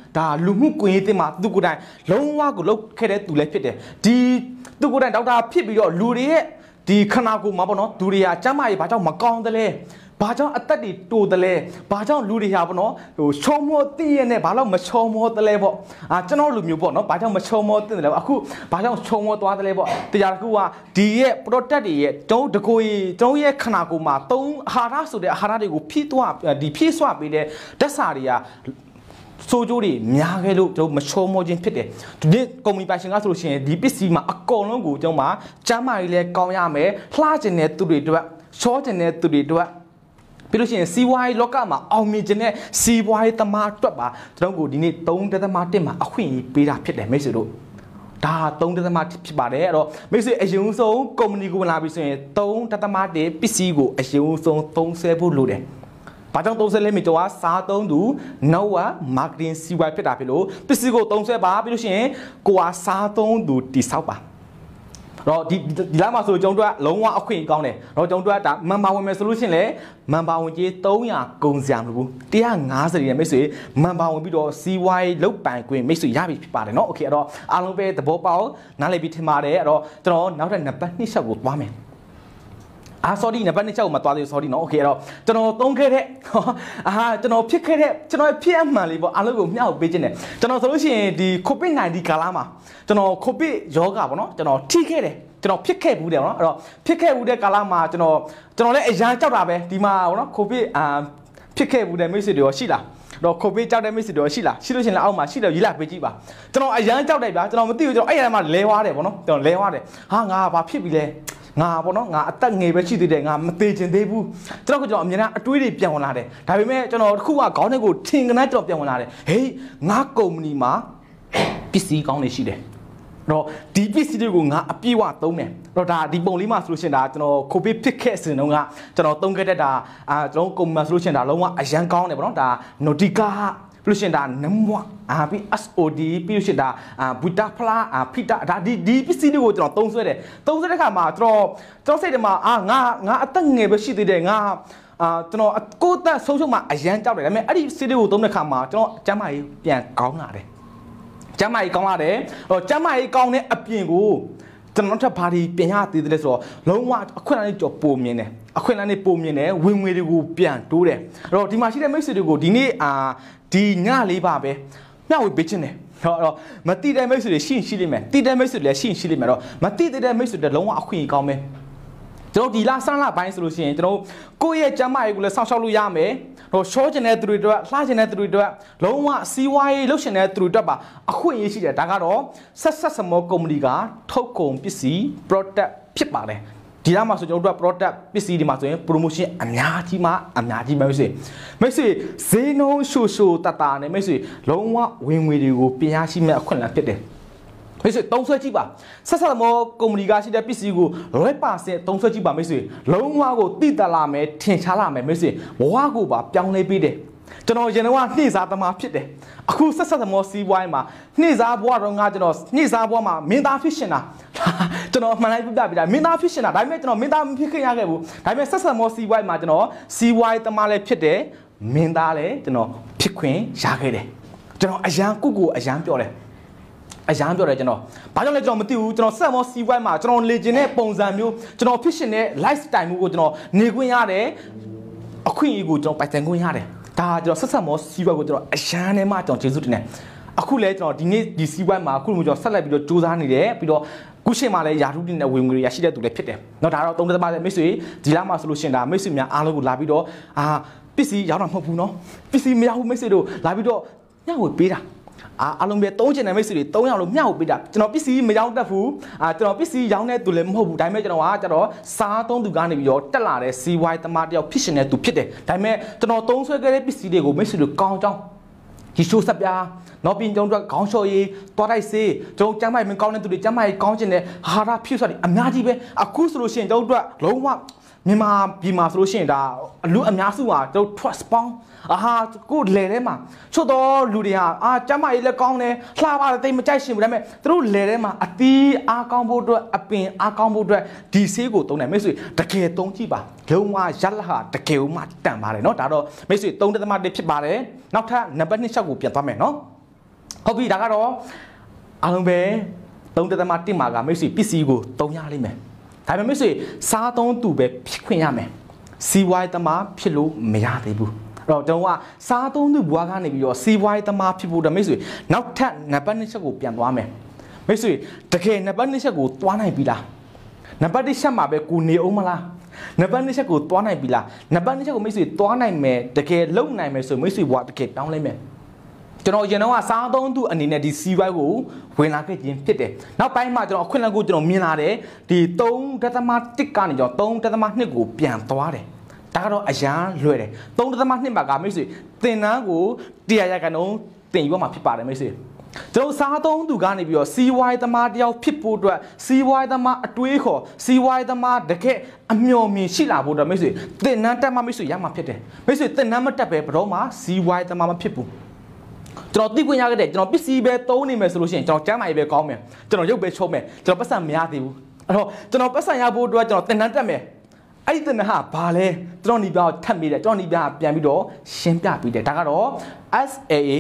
ဒါလူမှုကွန်ရက်တင်မှာသူကိုယ်တိုင်လုံးဝကိုလောက်ခဲ့တဲ့သူလည်းဖြစ်တယ်ဒီသူကိုယ်တိုင်ဒေါက်တာဖြစ်ပြီးတော့လူတွေရဲ့ဒီခနာကိုမှာပေါ့နော်သူတွေကကျမ်းမာရေးဘာကြောင့်မကောင်းတယ်လဲဘာကြောင့်အသက်တွေတိုးတယ်လဲဘာကြောင့်လူတွေဟာပေါ့နော်ဟိုချောမောတည့်ရနဲ့ဘာလို့မချောမောတယ်လဲပေါ့ကျွန်တော်လူမျိုးပေါ့နော်ဘာကြောင့်မချောမောတည့်တယ်လဲအခုဘာကြောင့်ချောမောသွားတယ်လဲပေါ့တရားတစ်ခုကဒီရဲ့ product တွေရဲ့တုံးတကိုကြီးတုံးရဲ့ခနာကိုမှာသုံးအာဟာရဆိုတဲ့အာဟာရတွေကိုဖြည့်သွားဒီဖြည့်ဆွပေးတဲ့ဓာတ်စာတွေကဆိုကြိုးတွေများခဲ့လို့ကျွန်တော်မချောမောခြင်းဖြစ်တယ်ဒီနေ့ကုမ္ပဏီပိုင်ရှင်ကဆိုလို့ရှိရင်ဒီပစ္စည်းမှာအကုန်လုံးကိုကျွန်တော်မှာကျမ်းမာရေးလဲကောင်းရမယ်လှကျင်တဲ့သူတွေအတွက်ချောကျင်တဲ့သူတွေအတွက်ပြီးလို့ရှိရင်စီးပွားရေးလောကမှာအောင်မြင်ခြင်းနဲ့စီးပွားရေးသမားအတွက်ပါကျွန်တော်ကိုဒီနေ့3.1မှာအခွင့်အရေးပေးတာဖြစ်တယ်မိတ်ဆွေတို့ဒါ3.1ဖြစ်ပါတယ်အဲ့တော့မိတ်ဆွေအရင်ဆုံးကုမ္ပဏီကိုလာပြီးဆိုရင်3.1ပစ္စည်းကိုအရင်ဆုံးသုံးစွဲဖို့လိုတယ်ဘာကြောင့်သုံးစွဲလဲမိတော့စားသုံးသူနောက်ဝမာကတင်စီးပွားဖြစ်တာဖြစ်လို့ပစ္စည်းကိုသုံးစွဲပါပြီးလို့ရှိရင်ကိုကစားသုံးသူတိဆောက်ပါတော့ဒီလမ်းမှာဆိုကျွန်တော်တို့ကလုံးဝအခွင့်ကောင်းတယ်တော့ကျွန်တော်တို့ကဒါမန်ပါဝင်မယ်ဆိုလို့ရှိရင်လေမန်ပါဝင်ကြီး300ကုန်စရာမလိုဘူး150ရမိတ်ဆွေမန်ပါဝင်ပြီးတော့စီးဝိုင်းလုတ်ပိုင်ခွင့်မိတ်ဆွေရပြီဖြစ်ပါတယ်เนาะโอเคအဲ့တော့အားလုံးပဲသဘောပေါက်နားလည်ပြီးထင်ပါတယ်အဲ့တော့ကျွန်တော်နောက်ထပ်နံပါတ်2ချက်ကိုသွားမယ်sorry နံပါတ်2ချက်ကိုမသွားသေးဘူး sorry เนาะโอเคအဲ့တော့ကျွန်တော်သုံးခဲ့တဲ့ကျွန်တော်ဖြစ်ခဲ့တဲ့ကျွန်တော်ဖြစ်အမှန်လေးပေါ့အားလုံးကိုမျှဝေပေးခြင်းတယ်ကျွန်တော်ဆိုလို့ရှိရင်ဒီ COVID-19 ကာလမှာကျွန်တော် COVID ယောဂပေါ့နော်ကျွန်တော်ထိခဲ့တယ်ကျွန်တော်ဖြစ်ခဲ့ဘူးတယ်เนาะအဲ့တော့ဖြစ်ခဲ့ဘူးတဲ့ကာလမှာကျွန်တော်လည်းအရန်ကြောက်တာပဲဒီမှာပေါ့နော် COVID ဖြစ်ခဲ့ဘူးတဲ့မိတ်ဆွေတွေရောရှိလားတော့ COVID ကြောက်တဲ့မိတ်ဆွေတွေရောရှိလားရှိလို့ရှိရင်လည်းအောက်မှာရှိတယ်ရေးလာပေးကြည့်ပါကျွန်တော်အရန်ကြောက်တယ်ဗျာကျွန်တော်မသိဘူးကျွန်တော်အဲ့ရမှာလဲသွားတယ်ပေါ့နော်ကျွန်တော်လဲသွားတယ်ငါဘာဖြစ်ပြီလဲငါပေါ့နော်ငါအသက်ငယ်ပဲရှိသေးတယ်ငါမသေးချင်သေးဘူးကျွန်တော်အမြင်နဲ့အတွေးတွေပြောင်းလာတယ်ဒါပေမဲ့ကျွန်တော်တစ်ခုကခေါင်းထဲကိုထင်ကနန်းကျွန်တော်ပြောင်းလာတယ်ဟေးငါကုမ္ပဏီမှာပစ္စည်းကောင်းတွေရှိတယ်တော့ဒီပစ္စည်းတွေကိုငါအပြည့်အဝသုံးတယ်တော့ဒါဒီပုံလေးမှာဆိုလို့ရှိရင်ဒါကျွန်တော်ကိုဗစ်ဖြစ်ခဲ့စဉ်တုန်းကကျွန်တော်သုံးခဲ့တဲ့ဒါကျွန်တော်ကုမ္ပဏီမှာဆိုလို့ရှိရင်ဒါလုံးဝအရန်ကောင်းတယ်ပေါ့နော်ဒါ Nautica ပြီးလို့ရှိရင်ဒါနမွာပြီး SOD ပြီးလို့ရှိရင်ဒါဘူတာဖလာဖိတာဒါဒီပစ္စည်းတွေကိုကျွန်တော်သုံးဆွဲတယ်သုံးဆွဲတဲ့ခါမှာကျွန်တော်စိတ်ထဲမှာငါအသက်ငယ်ပဲရှိသေးတယ်ငါကျွန်တော်ကိုယ့်သက်ဆုံးရှုံးမှာအရန်ကြောက်တယ်ဒါပေမဲ့အဲ့ဒီစီးတွေကိုသုံးတဲ့ခါမှာကျွန်တော်ကျမ်းမာရေးပြန်ကောင်းလာတယ်ကျမ်းမာရေးကောင်းလာတယ်ကျမ်းမာရေးကောင်းတဲ့အပြင်ကိုကျွန်တော်ထပ်ဘာတွေပြင်ရသေးတယ်လဲဆိုတော့လုံးဝအခွင့်အရေးကြော်ပုံမြင်တယ်အခွင့်အရေးပုံမြင်တယ်ဝင်ငွေတွေကိုပြန်တိုးတယ်အဲ့တော့ဒီမှာရှိတဲ့မိတ်ဆွေတွေကိုဒီနေ့ဒီညလေးပါပဲမျှဝေပေးခြင်းတယ်တော့မတိတဲ့မိတ်ဆွေတွေရှိလိမ့်မယ်တိတဲ့မိတ်ဆွေတွေလည်းရှိလိမ့်မယ်တော့မတိတဲ့မိတ်ဆွေတွေလုံးဝအခွင့်အရေးကောင်းမယ်ကျွန်တော်ဒီလဆန်းလပိုင်းဆိုလို့ရှိရင်ကျွန်တော်ကိုယ့်ရဲ့ကျမ်းမာရေးကိုလည်းစောင့်ရှောက်လို့ရမယ်တော့ရှော့ကျင်တဲ့သူတွေအတွက်လှကျင်တဲ့သူတွေအတွက်လုံးဝစီးပွားရေးလှုပ်ရှင်တဲ့သူတွေအတွက်ပါအခွင့်အရေးရှိတယ်ဒါကတော့ဆက်စမောကုမ္ပဏီကထုတ်ကုန်ပစ္စည်း product ဖြစ်ပါတယ်ဒီလားမှာဆိုကျွန်တော်တို့က product ပစ္စည်းတွေမှာဆိုရင် promotion အများကြီးပဲမိတ်ဆွေဈေးနှုန်းရှိုတနဲ့မိတ်ဆွေလုံးဝဝင်ငွေတွေကိုပြင်ရရှိမဲ့အခွင့်အလမ်းဖြစ်တယ်မိတ်ဆွေသုံးဆွဲကြည့်ပါဆက်မောကုမ္ပဏီကရှိတဲ့ပစ္စည်းကို100%သုံးဆွဲကြည့်ပါမိတ်ဆွေလုံးဝကိုတိတလာမယ်ထင်ရှားလာမယ်မိတ်ဆွေဘဝကိုပါပြောင်းလဲပေးတယ်ကျွန်တော်ရင်တော့နှိစားသမားဖြစ်တယ်အခုဆက်မောစီးပွားရေးမှာနှိစားဘဝတော့ငါကျွန်တော်နှိစားဘဝမှာမင်းသားဖြစ်ရှင်တာကျွန်တော်မှန်လိုက်ပြပြတာမင်းသားဖြစ်ရှင်တာဒါပေမဲ့ကျွန်တော်မင်းသားမဖြစ်ခင်ရခဲ့ဘူးဒါပေမဲ့ဆက်မောစီးပွားရေးမှာကျွန်တော်စီးပွားရေးသမားလည်းဖြစ်တယ်မင်းသားလည်းကျွန်တော်ဖြစ်ခွင့်ရခဲ့တယ်ကျွန်တော်အရန်ကိုအရန်ပြောတယ်အရန်ပြောတယ်ကျွန်တော်ဘာကြောင့်လဲကျွန်တော်မသိဘူးကျွန်တော်ဆက်မောစီးပွားရေးမှာကျွန်တော်လေ့ကျင့်တဲ့ပုံစံမျိုးကျွန်တော်ဖြစ်ရှင်တဲ့ lifestyle မျိုးကိုကျွန်တော်နေခွင့်ရတယ်အခွင့်အရေးကိုကျွန်တော်ပိုင်ဆိုင်ခွင့်ရတယ်ဒါကျွန်တော်ဆက်မောစီးပွားကိုကျွန်တော်အရန်နဲ့မှကျွန်တော်ကျေးဇူးတင်တယ်အခုလဲကျွန်တော်ဒီနေ့ဒီစီးပွားမှာအခုလိုမျိုးကျွန်တော်ဆက်လက်ပြီးတော့စူးစမ်းနေတယ်ပြီးတော့ခုချိန်မှာလည်းယာထုတင်တဲ့ဝင်ငွေရရှိတဲ့သူလည်းဖြစ်တယ်เนาะဒါတော့3.3မိတ်ဆွေဒီလမှာဆိုလို့ရှင်ဒါမိတ်ဆွေများအားလုံးကိုလာပြီးတော့ပစ္စည်းရောက်တာမဟုတ်ဘူးเนาะပစ္စည်းမရောက်ဘူးမိတ်ဆွေတို့လာပြီးတော့ညဝေပေးတာအားလုံးပဲ3ကျင်တဲ့မိတ်ဆွေတွေ3ယောက်လို့မျှဝေပေးတာကျွန်တော်ပစ္စည်းမရောက်တတ်ဘူးကျွန်တော်ပစ္စည်းရောင်းတဲ့သူလည်းမဟုတ်ဘူးဒါပေမဲ့ကျွန်တော်ကကျတော့စားသုံးသူကနေပြီးတော့တက်လာတဲ့စီးဝိုင်းသမားတယောက်ဖြစ်ရှင်တဲ့သူဖြစ်တယ်ဒါပေမဲ့ကျွန်တော်သုံးဆွဲခဲ့တဲ့ပစ္စည်းတွေကိုမိတ်ဆွေတို့ကောင်းကြောင်းဒီရှိုးစပ်ပြားနောက်ပြီးကျွန်တော်တို့ခေါင်းလျှော်ရည်တွားတိုက်စေးကျွန်တော်ကျမ်းမိုက်မကောင်းတဲ့သူတွေကျမ်းမိုက်ကောင်းခြင်းနဲ့အာဟာရဖြည့်စွက်တယ်အများကြီးပဲအခုဆိုလို့ရှိရင်ကျွန်တော်တို့လုံးဝမြန်မာပြည်မှာဆိုလို့ရှိရင်ဒါအလူအများစုဟာကျွန်တော် trust ပေါင်းကိုလေထဲမှာချို့တော့လူတွေဟာကျမ်းမာရေးလည်းကောင်းတယ်လှပါတယ်တိတ်မကြိုက်ရှင်ဘူးဒါပေမဲ့သူတို့လေထဲမှာအသီးအားကောင်းဖို့အတွက်အပင်အားကောင်းဖို့အတွက်ဒီဆေးကိုသုံးတယ်မိတ်ဆွေတကယ်သုံးကြည့်ပါလုံးဝရလဟာတကယ်မှတန်ပါတယ်เนาะဒါတော့မိတ်ဆွေ3.1ဖြစ်ပါတယ်နောက်ထပ်နံပါတ်2ချက်ကိုပြန်သွားမယ်เนาะဟုတ်ပြီဒါကတော့အားလုံးပဲ3.1မှာကမိတ်ဆွေပစ္စည်းကိုသုံးရလိမ့်မယ်ဒါပေမဲ့မိတ်ဆွေစားသုံးသူပဲဖြစ်ခွင့်ရမယ်စီးပွားရေးသမားဖြစ်လို့မရသေးဘူးအဲ့တော့ကျွန်တော်ကစားသုံးသူဘွားကနေပြီးတော့စီးပွားရေးသမားဖြစ်ဖို့တော့မိတ်ဆွေနောက်ထပ်နံပါတ်2ချက်ကိုပြန်သွားမယ်မိတ်ဆွေတကယ်နံပါတ်2ချက်ကိုသွားနိုင်ပြီလားနံပါတ်1ချက်မှာပဲကိုနေအောင်မလားနံပါတ်2ချက်ကိုသွားနိုင်ပြီလားနံပါတ်2ချက်ကိုမိတ်ဆွေသွားနိုင်မယ်တကယ်လုံနိုင်မယ်ဆိုမိတ်ဆွေဘွားတကယ်တောင်းလိုက်မယ်ကျွန်တော်ရင်တော့စားသုံးသူအနေနဲ့ဒီစီးပွားကိုဝင်လာခဲ့ခြင်းဖြစ်တယ်နောက်ပိုင်းမှာကျွန်တော်အခွင့်အလမ်းကိုကျွန်တော်မြင်လာတယ်ဒီ3.1ကနေကျွန်တော်3.2ကိုပြန်သွားတယ်ဒါကတော့အရန်လွယ်တယ်3.2မှာကမိတ်ဆွေသင်တန်းကို100ရာခိုင်နှုန်းသင်ယူမှာဖြစ်ပါတယ်မိတ်ဆွေကျွန်တော်စားသုံးသူကနေပြီးတော့စီးပွားရေးသမားတယောက်ဖြစ်ဖို့အတွက်စီးပွားရေးသမားအတွေးခေါ်စီးပွားရေးသမားတကယ်အမျှော်မြင်ရှိလာဖို့အတွက်မိတ်ဆွေသင်တန်းတက်မှမိတ်ဆွေရမှာဖြစ်တယ်မိတ်ဆွေသင်တန်းမတက်ပဲဘယ်တော့မှစီးပွားရေးသမားမဖြစ်ဘူးကျွန်တော်သိခွင့်ရခဲ့တယ်ကျွန်တော်ပစ္စည်းပဲသုံးနေမယ်ဆိုလို့ရှိရင်ကျွန်တော်ကျမ်းမာရေးပဲကောင်းမယ်ကျွန်တော်ရုပ်ပဲချုံးမယ်ကျွန်တော်ပတ်စံမရသေးဘူးအဲ့တော့ကျွန်တော်ပတ်စံရဖို့အတွက်ကျွန်တော်သင်တန်းတက်မယ်အဲ့ဒီသင်တန်းဟာဘာလဲကျွန်တော်ညီပြထပ်မိတယ်ကျွန်တော်ညီပြပြန်ပြီးတော့ရှင်းပြပြီးတယ်ဒါကတော့ SAA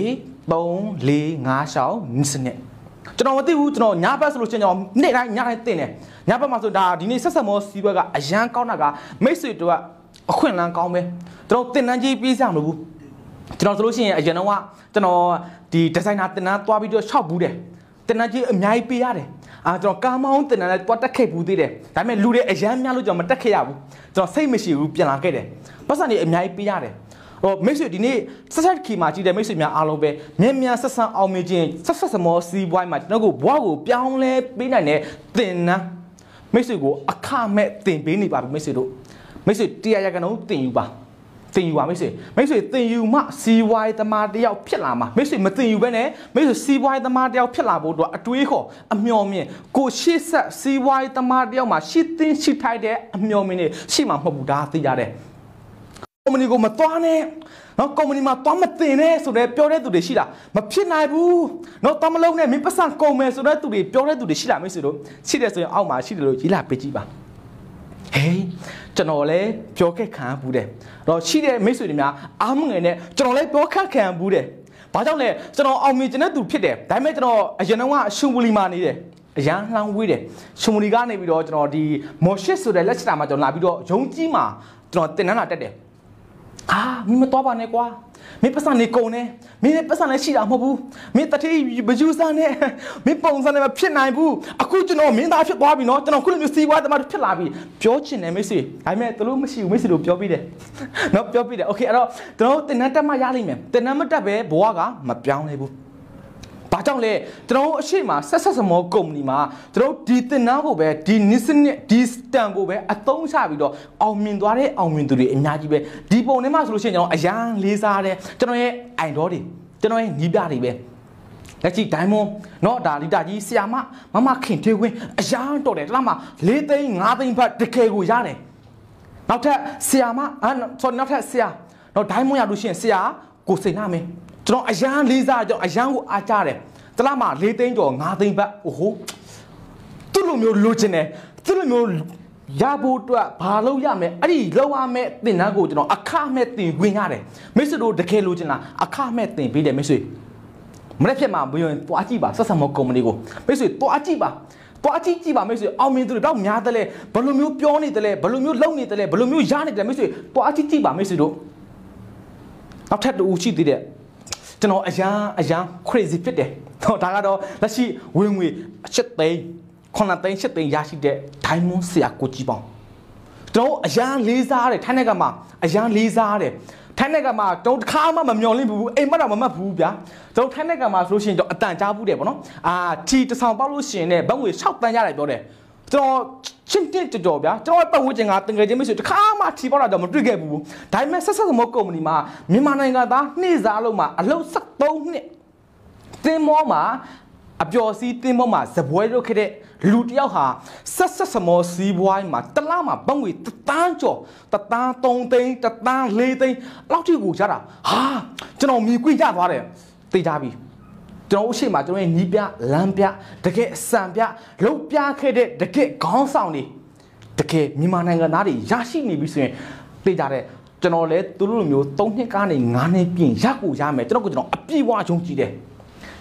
345ရှောင်းစနစ်ကျွန်တော်မသိဘူးကျွန်တော်ညဘက်ဆိုလို့ရှိရင်ကျွန်တော်နေ့တိုင်းညတိုင်းတင်တယ်ညဘက်မှာဆိုဒါဒီနေ့ဆက်ဆက်မောစီးပွဲကအရန်ကောင်းတာကမိတ်ဆွေတို့ကအခွင့်အလမ်းကောင်းပဲကျွန်တော်သင်တန်းကြီးပြီးစရမလို့ဘူးကျွန်တော်ဆိုလို့ရှိရင်အရင်တော့ကကျွန်တော်ဒီဒီဇိုင်နာတင်တန်းသွားပြီးတော့ရှောက်ဘူးတယ်တင်တန်းကြီးအများကြီးပေးရတယ်ကျွန်တော်ကားမောင်းတင်တန်းလည်းတွားတက်ခဲ့ဘူးသေးတယ်ဒါပေမဲ့လူတွေအရန်များလို့ကျွန်တော်မတက်ခဲ့ရဘူးကျွန်တော်စိတ်မရှိဘူးပြန်လာခဲ့တယ်ပတ်စံတွေအများကြီးပေးရတယ်ဟိုမိတ်ဆွေဒီနေ့ဆက်ခီမှာကြည့်တယ်မိတ်ဆွေများအားလုံးပဲမြန်ဆက်ဆန်းအောင်မြင်ခြင်းဆက်စမောစီးပွားမှာကျွန်တော်ကိုဘွားကိုပြောင်းလဲပေးနိုင်တဲ့တင်တန်းမိတ်ဆွေကိုအခမဲ့တင်ပေးနေပါပြီမိတ်ဆွေတို့မိတ်ဆွေ100ရာခိုင်နှုန်းတင်ယူပါသင်ယူပါမိတ်ဆွေသင်ယူမှစီးပွားရေးသမားတယောက်ဖြစ်လာမှာမိတ်ဆွေမသင်ယူဘဲနဲ့မိတ်ဆွေစီးပွားရေးသမားတယောက်ဖြစ်လာဖို့အတွက်အတွေးခေါ်အမျှော်မြင်ကိုရှေ့ဆက်စီးပွားရေးသမားတယောက်မှာရှိသင်းရှိထိုက်တဲ့အမျှော်မြင်နေရှိမှာမဟုတ်ဘူးဒါသိရတယ်ကုမ္ပဏီကိုမသွားနဲ့နော်ကုမ္ပဏီမှာသွားမတင်နဲ့ဆိုတော့ပြောတဲ့သူတွေရှိတာမဖြစ်နိုင်ဘူးနော်သွားမလုံးနဲ့မင်းပတ်စံကုန်မယ်ဆိုတော့သူတွေပြောတဲ့သူတွေရှိလာမိတ်ဆွေတို့ရှိတယ်ဆိုရင်အောက်မှာရှိတယ်လို့ရေးလာပေးကြည့်ပါဟေးကျွန်တော်လည်းပြောခဲ့ခံဘူးတယ်တော့ရှိတဲ့မိတ်ဆွေတွေများအားမငယ်နဲ့ကျွန်တော်လည်းပြောခက်ခံဘူးတယ်ဘာကြောင့်လဲကျွန်တော်အောင်မြင်ကျင်တဲ့သူဖြစ်တယ်ဒါပေမဲ့ကျွန်တော်အရင်ကရှုံဝလီမှာနေတယ်အရန်လှမ်းဝေးတယ်ရှုံဝလီကနေပြီးတော့ကျွန်တော်ဒီမော်ရှစ်ဆိုတဲ့လက်ချတာမှာကျွန်တော်လာပြီးတော့ယုံကြည်မှာကျွန်တော်တင်နန်းလာတက်တယ်မင်းမသွားပါနဲ့ကွာမင်းပတ်စံနေကုန်နေမင်းပတ်စံလည်းရှိတာမဟုတ်ဘူးမင်းတတိဘယူစံနဲ့မင်းပုံစံနဲ့မဖြစ်နိုင်ဘူးအခုကျွန်တော်မင်းသားဖြစ်သွားပြီနော်ကျွန်တော်ခုလိုမျိုးစီးပွားသမားဖြစ်လာပြီပြောချင်တယ်မိတ်ဆွေဒါပေမဲ့သူတို့မရှိဘူးမိတ်ဆွေတို့ပြောပြီးတယ်နော်ပြောပြီးတယ်โอเคအဲ့တော့ကျွန်တော်တင်နန်းတက်မှရလိမ့်မယ်တင်နန်းမတက်ပဲဘဝကမပြောင်းလဲဘူးဘာကြောင့်လဲကျွန်တော်အရှိမဆက်စမောကုမ္ပဏီမှာကျွန်တော်ဒီတင်နန်းကိုပဲဒီနစ်စနစ်ဒီစတန်ကိုပဲအသုံးချပြီးတော့အောင်မြင်သွားတဲ့အောင်မြင်သူတွေအများကြီးပဲဒီပုံထဲမှာဆိုလို့ရှိရင်ကျွန်တော်အရန်လေးစားတယ်ကျွန်တော်ရဲ့အိုင်ဒေါတွေကျွန်တော်ရဲ့ညီးပြတွေပဲလက်ရှိဒိုင်မွန်เนาะဒါလီတာကြီးဆီယာမခင်ထေဝင်းအရန်တော်တယ်တလားမှာ4သိန်း5သိန်းဘတ်တကယ်ကိုရတယ်နောက်ထပ်ဆီယာနောက်ထပ်ဆီယာเนาะဒိုင်မွန်ရလို့ရှိရင်ဆီယာကိုစိန်နာမင်းကျွန်တော်အရန်လေးစားကျွန်တော်အရန်ကိုအားကြတယ်တလားမှာ4သိန်းကျော်5သိန်းဘတ်အိုဟိုသူ့လိုမျိုးလိုချင်တယ်သူ့လိုမျိုးရဖို့အတွက်ဘာလို့ရမလဲအဲ့ဒီလောက်ရမယ်တင်တန်းကိုကျွန်တော်အခမဲ့တင်ဝင်ရတယ်မိတ်ဆွေတို့တကယ်လိုချင်လားအခမဲ့တင်ပေးတယ်မိတ်ဆွေမနေ့ဖြစ်မှာဘယ်ရင်တွားကြည့်ပါဆက်ဆံမောကုမ္ပဏီကိုမိတ်ဆွေတွားကြည့်ပါမိတ်ဆွေအောင်မြင်သူတွေတော့များတယ်လေဘယ်လိုမျိုးပြောနေတယ်လဲဘယ်လိုမျိုးလုပ်နေတယ်လဲဘယ်လိုမျိုးရနေတယ်မိတ်ဆွေတွားကြည့်ပါမိတ်ဆွေတို့နောက်ထပ်တူရှိသေးတယ်ကျွန်တော်အရန် crazy ဖြစ်တယ်တော့ဒါကတော့လက်ရှိဝင်ငွေ7သိန်း9သိန်း7သိန်းရရှိတဲ့ဒိုင်မွန်ဆရာကိုကြီးပေါင်းကျွန်တော်အရန်လေးစားတယ်ထိုင်းနိုင်ငံမှာအရန်လေးစားတယ်ထိုင်းနိုင်ငံမှာကျွန်တော်တစ်ခါမှမမျော်လင့်ဘူးအိမ်မက်တော့မမှတ်ဘူးဗျာကျွန်တော်ထိုင်းနိုင်ငံမှာဆိုလို့ရှိရင်ကျွန်တော်အတန်ကြားဘူးတယ်ပေါ့နော်ထီတစ်ဆောင်ပေါက်လို့ရှိရင်လည်းဘတ်ငွေ6တန်းရတယ်ပြောတယ်ကျွန်တော်ချင်းတင်ကြော်ဗျာကျွန်တော်ပတ်ဝန်းကျင်ကတကယ်ချင်းမရှိတခါမှထီပေါက်တာတော့မတွေ့ခဲ့ဘူးဒါပေမဲ့ဆက်မောကုမ္ပဏီမှာမြန်မာနိုင်ငံသားနေ့စားလုံးမှာအလုပ်73နှစ်တင်မောမှာအပျော်စီးတင်မောမှာဇပွဲလုပ်ခဲ့တဲ့လူတယောက်ဟာဆက်စမောစီးပွားမှာတလားမှာဘတ်ငွေ1တန်းကျော်1တန်း3သိန်း1တန်း4သိန်းလောက်ထိကိုရတာကျွန်တော်မြင်ကွေ့ရသွားတယ်သိကြပြီကျွန်တော်အရှိမကျွန်တော်ရဲ့နီးပြလမ်းပြတကယ်အစံပြလှုပ်ပြခဲ့တဲ့တကယ်ခေါင်းဆောင်တွေတကယ်မြန်မာနိုင်ငံသားတွေရရှိနေပြီဆိုရင်သိကြတယ်ကျွန်တော်လည်းသူတို့လိုမျိုး3နှစ်ကနေ9နှစ်ပြင်ရကိုရမယ်ကျွန်တော်အပြည့်အဝယုံကြည်တယ်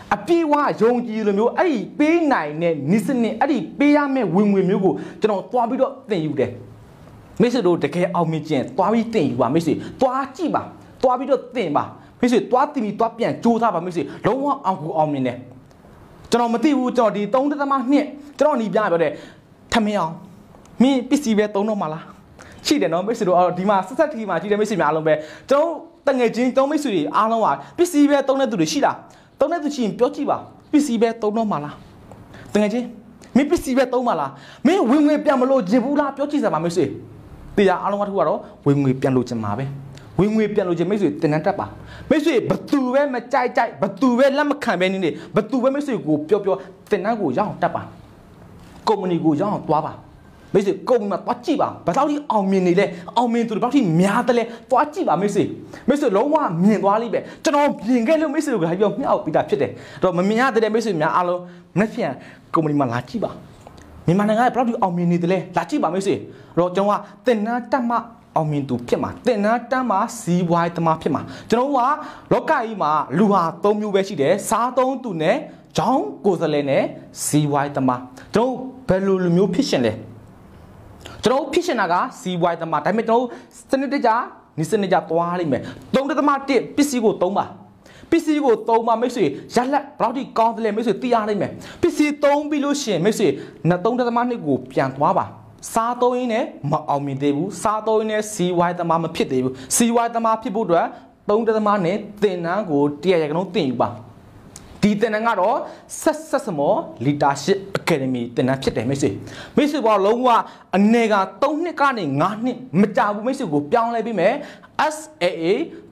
အပြေးဝယုံကြည်လိုမျိုးအဲ့ဒီပေးနိုင်တဲ့နိစနစ်အဲ့ဒီပေးရမယ့်ဝင်ငွေမျိုးကိုကျွန်တော်သွားပြီးတော့သင်ယူတယ်မိတ်ဆွေတို့တကယ်အောင်မြင်ခြင်းသွားပြီးသင်ယူပါမိတ်ဆွေသွားကြည့်ပါသွားပြီးတော့သင်ပါမိတ်ဆွေသွားတင်ပြီးသွားပြန်ကြိုးစားပါမိတ်ဆွေလုံးဝအောင်မြင်တယ်ကျွန်တော်မသိဘူးကျွန်တော်ဒီ3.2ကျွန်တော်ညီပြပြောတယ်ထမင်းအောင်မင်းပစ္စည်းပဲသုံးတော့မှာလားရှိတယ်နော်မိတ်ဆွေတို့ဒီမှာဆက်ထီမှာကြည့်တဲ့မိတ်ဆွေများအားလုံးပဲကျွန်တော်တငယ်ချင်း3မိတ်ဆွေတွေအားလုံးကပစ္စည်းပဲသုံးတဲ့သူတွေရှိလားသုံးတဲ့သူချင်းပြောကြည့်ပါပစ္စည်းပဲသုံးတော့မှာလားတငယ်ချင်းမင်းပစ္စည်းပဲသုံးမှာလားမင်းဝင်ငွေပြန်မလို့ဂျင်ဘူးလားပြောကြည့်စမ်းပါမိတ်ဆွေတရားအားလုံးကတခုကတော့ဝင်ငွေပြန်လို့ချင်မှာပဲဝင်ငွေပြန်လို့ချင်မိတ်ဆွေတင်တန်းတက်ပါမိတ်ဆွေဘသူပဲမကြိုက်ဘသူပဲလက်မခံပဲနေဘသူပဲမိတ်ဆွေကိုပြောတင်တန်းကိုရအောင်တက်ပါကုမ္ပဏီကိုရအောင်သွားပါမိတ်ဆွေကုမ္ပဏီမှာသွားကြည့်ပါဘယ်လောက်ထိအောင်မြင်နေလဲအောင်မြင်သူတွေဘယ်လောက်ထိများတယ်လဲသွားကြည့်ပါမိတ်ဆွေလုံးဝမြင်သွားလိမ့်မယ်ကျွန်တော်မြင်ခဲ့လို့မိတ်ဆွေတို့ကပြောမြောက်ပြီးတာဖြစ်တယ်တော့မမြင်ရတဲ့မိတ်ဆွေများအားလုံးမနေ့ပြန်ကုမ္ပဏီမှာလာကြည့်ပါမြန်မာနိုင်ငံကဘယ်လောက်ထိအောင်မြင်နေတယ်လဲလာကြည့်ပါမိတ်ဆွေတော့ကျွန်တော်ကတင်တန်းတက်မှအောင်မြင်သူဖြစ်မှာတင်တန်းတက်မှာစီးပွားရေးသမားဖြစ်မှာကျွန်တော်ကလောကကြီးမှာလူဟာ၃မျိုးပဲရှိတယ်စားသုံးသူနဲ့ဂျောင်းကိုယ်စားလှယ်နဲ့စီးပွားရေးသမားကျွန်တော်ဘယ်လိုလူမျိုးဖြစ်ရှင်လဲကျွန်တော်ဖြစ်ရှင်တာကစီးပွားရေးသမားဒါပေမဲ့ကျွန်တော်စနစ်တကျနိစနစ်ကျသွားလိမ့်မယ်3.1ပစ္စည်းကို3ပါပစ္စည်းကို3ပါမိတ်ဆွေရလက်ဘယ်လောက်ထိကောင်းတယ်လဲမိတ်ဆွေသိရနိုင်မယ်ပစ္စည်း3ပြီးလို့ရှိရင်မိတ်ဆွေ3.2ကိုပြန်သွားပါစားသုံးရင်းနဲ့မအောင်မြင်သေးဘူးစားသုံးရင်းနဲ့စီးပွားရေးသမားမဖြစ်သေးဘူးစီးပွားရေးသမားဖြစ်ဖို့အတွက်3.2နဲ့သင်တန်းကို100ရာခိုင်နှုန်းသင်ယူပါဒီသင်တန်းကတော့ဆက်စမော leadership academy သင်တန်းဖြစ်တယ်မိတ်ဆွေပေါ်လုံးဝအနေက3နှစ်ကနေ5နှစ်မကြာဘူးမိတ်ဆွေကိုပြောင်းလဲပြီးမယ် SAA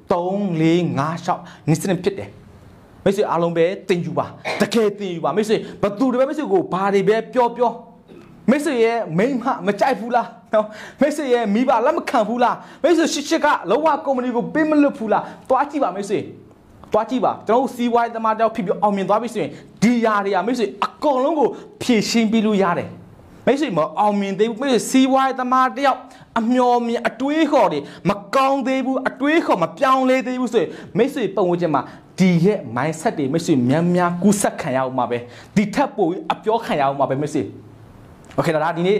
3456နိစနစ်ဖြစ်တယ်မိတ်ဆွေအားလုံးပဲသင်ယူပါတကယ်သင်ယူပါမိတ်ဆွေဘသူတွေပဲမိတ်ဆွေကိုဘာတွေပဲပြောမိတ်ဆွေရဲ့မိမမကြိုက်ဘူးလားနော်မိတ်ဆွေရဲ့မိဘလက်မခံဘူးလားမိတ်ဆွေရှစ်ကလုံးဝကုမ္ပဏီကိုပေးမလွတ်ဘူးလားသွားကြည့်ပါမိတ်ဆွေသွားကြည့်ပါကျွန်တော်စီးပွားရေးသမားတယောက်ဖြစ်ပြီးအောင်မြင်သွားပြီဆိုရင်ဒီຢာတွေကမိတ်ဆွေအကုန်လုံးကိုဖြည့်ရှင်းပြီးလို့ရတယ်မိတ်ဆွေမအောင်မြင်သေးဘူးမိတ်ဆွေစီးပွားရေးသမားတယောက်အမျော်မြင်အတွေးခေါ်တွေမကောင်းသေးဘူးအတွေးခေါ်မပြောင်းလဲသေးဘူးဆိုရင်မိတ်ဆွေပုံဝန်းကျင်မှာဒီရဲ့ mindset တွေမိတ်ဆွေများကူးဆက်ခံရအောင်ပါပဲဒီထက်ပိုအပြောခံရအောင်ပါပဲမိတ်ဆွေโอเคဒါဒီနေ့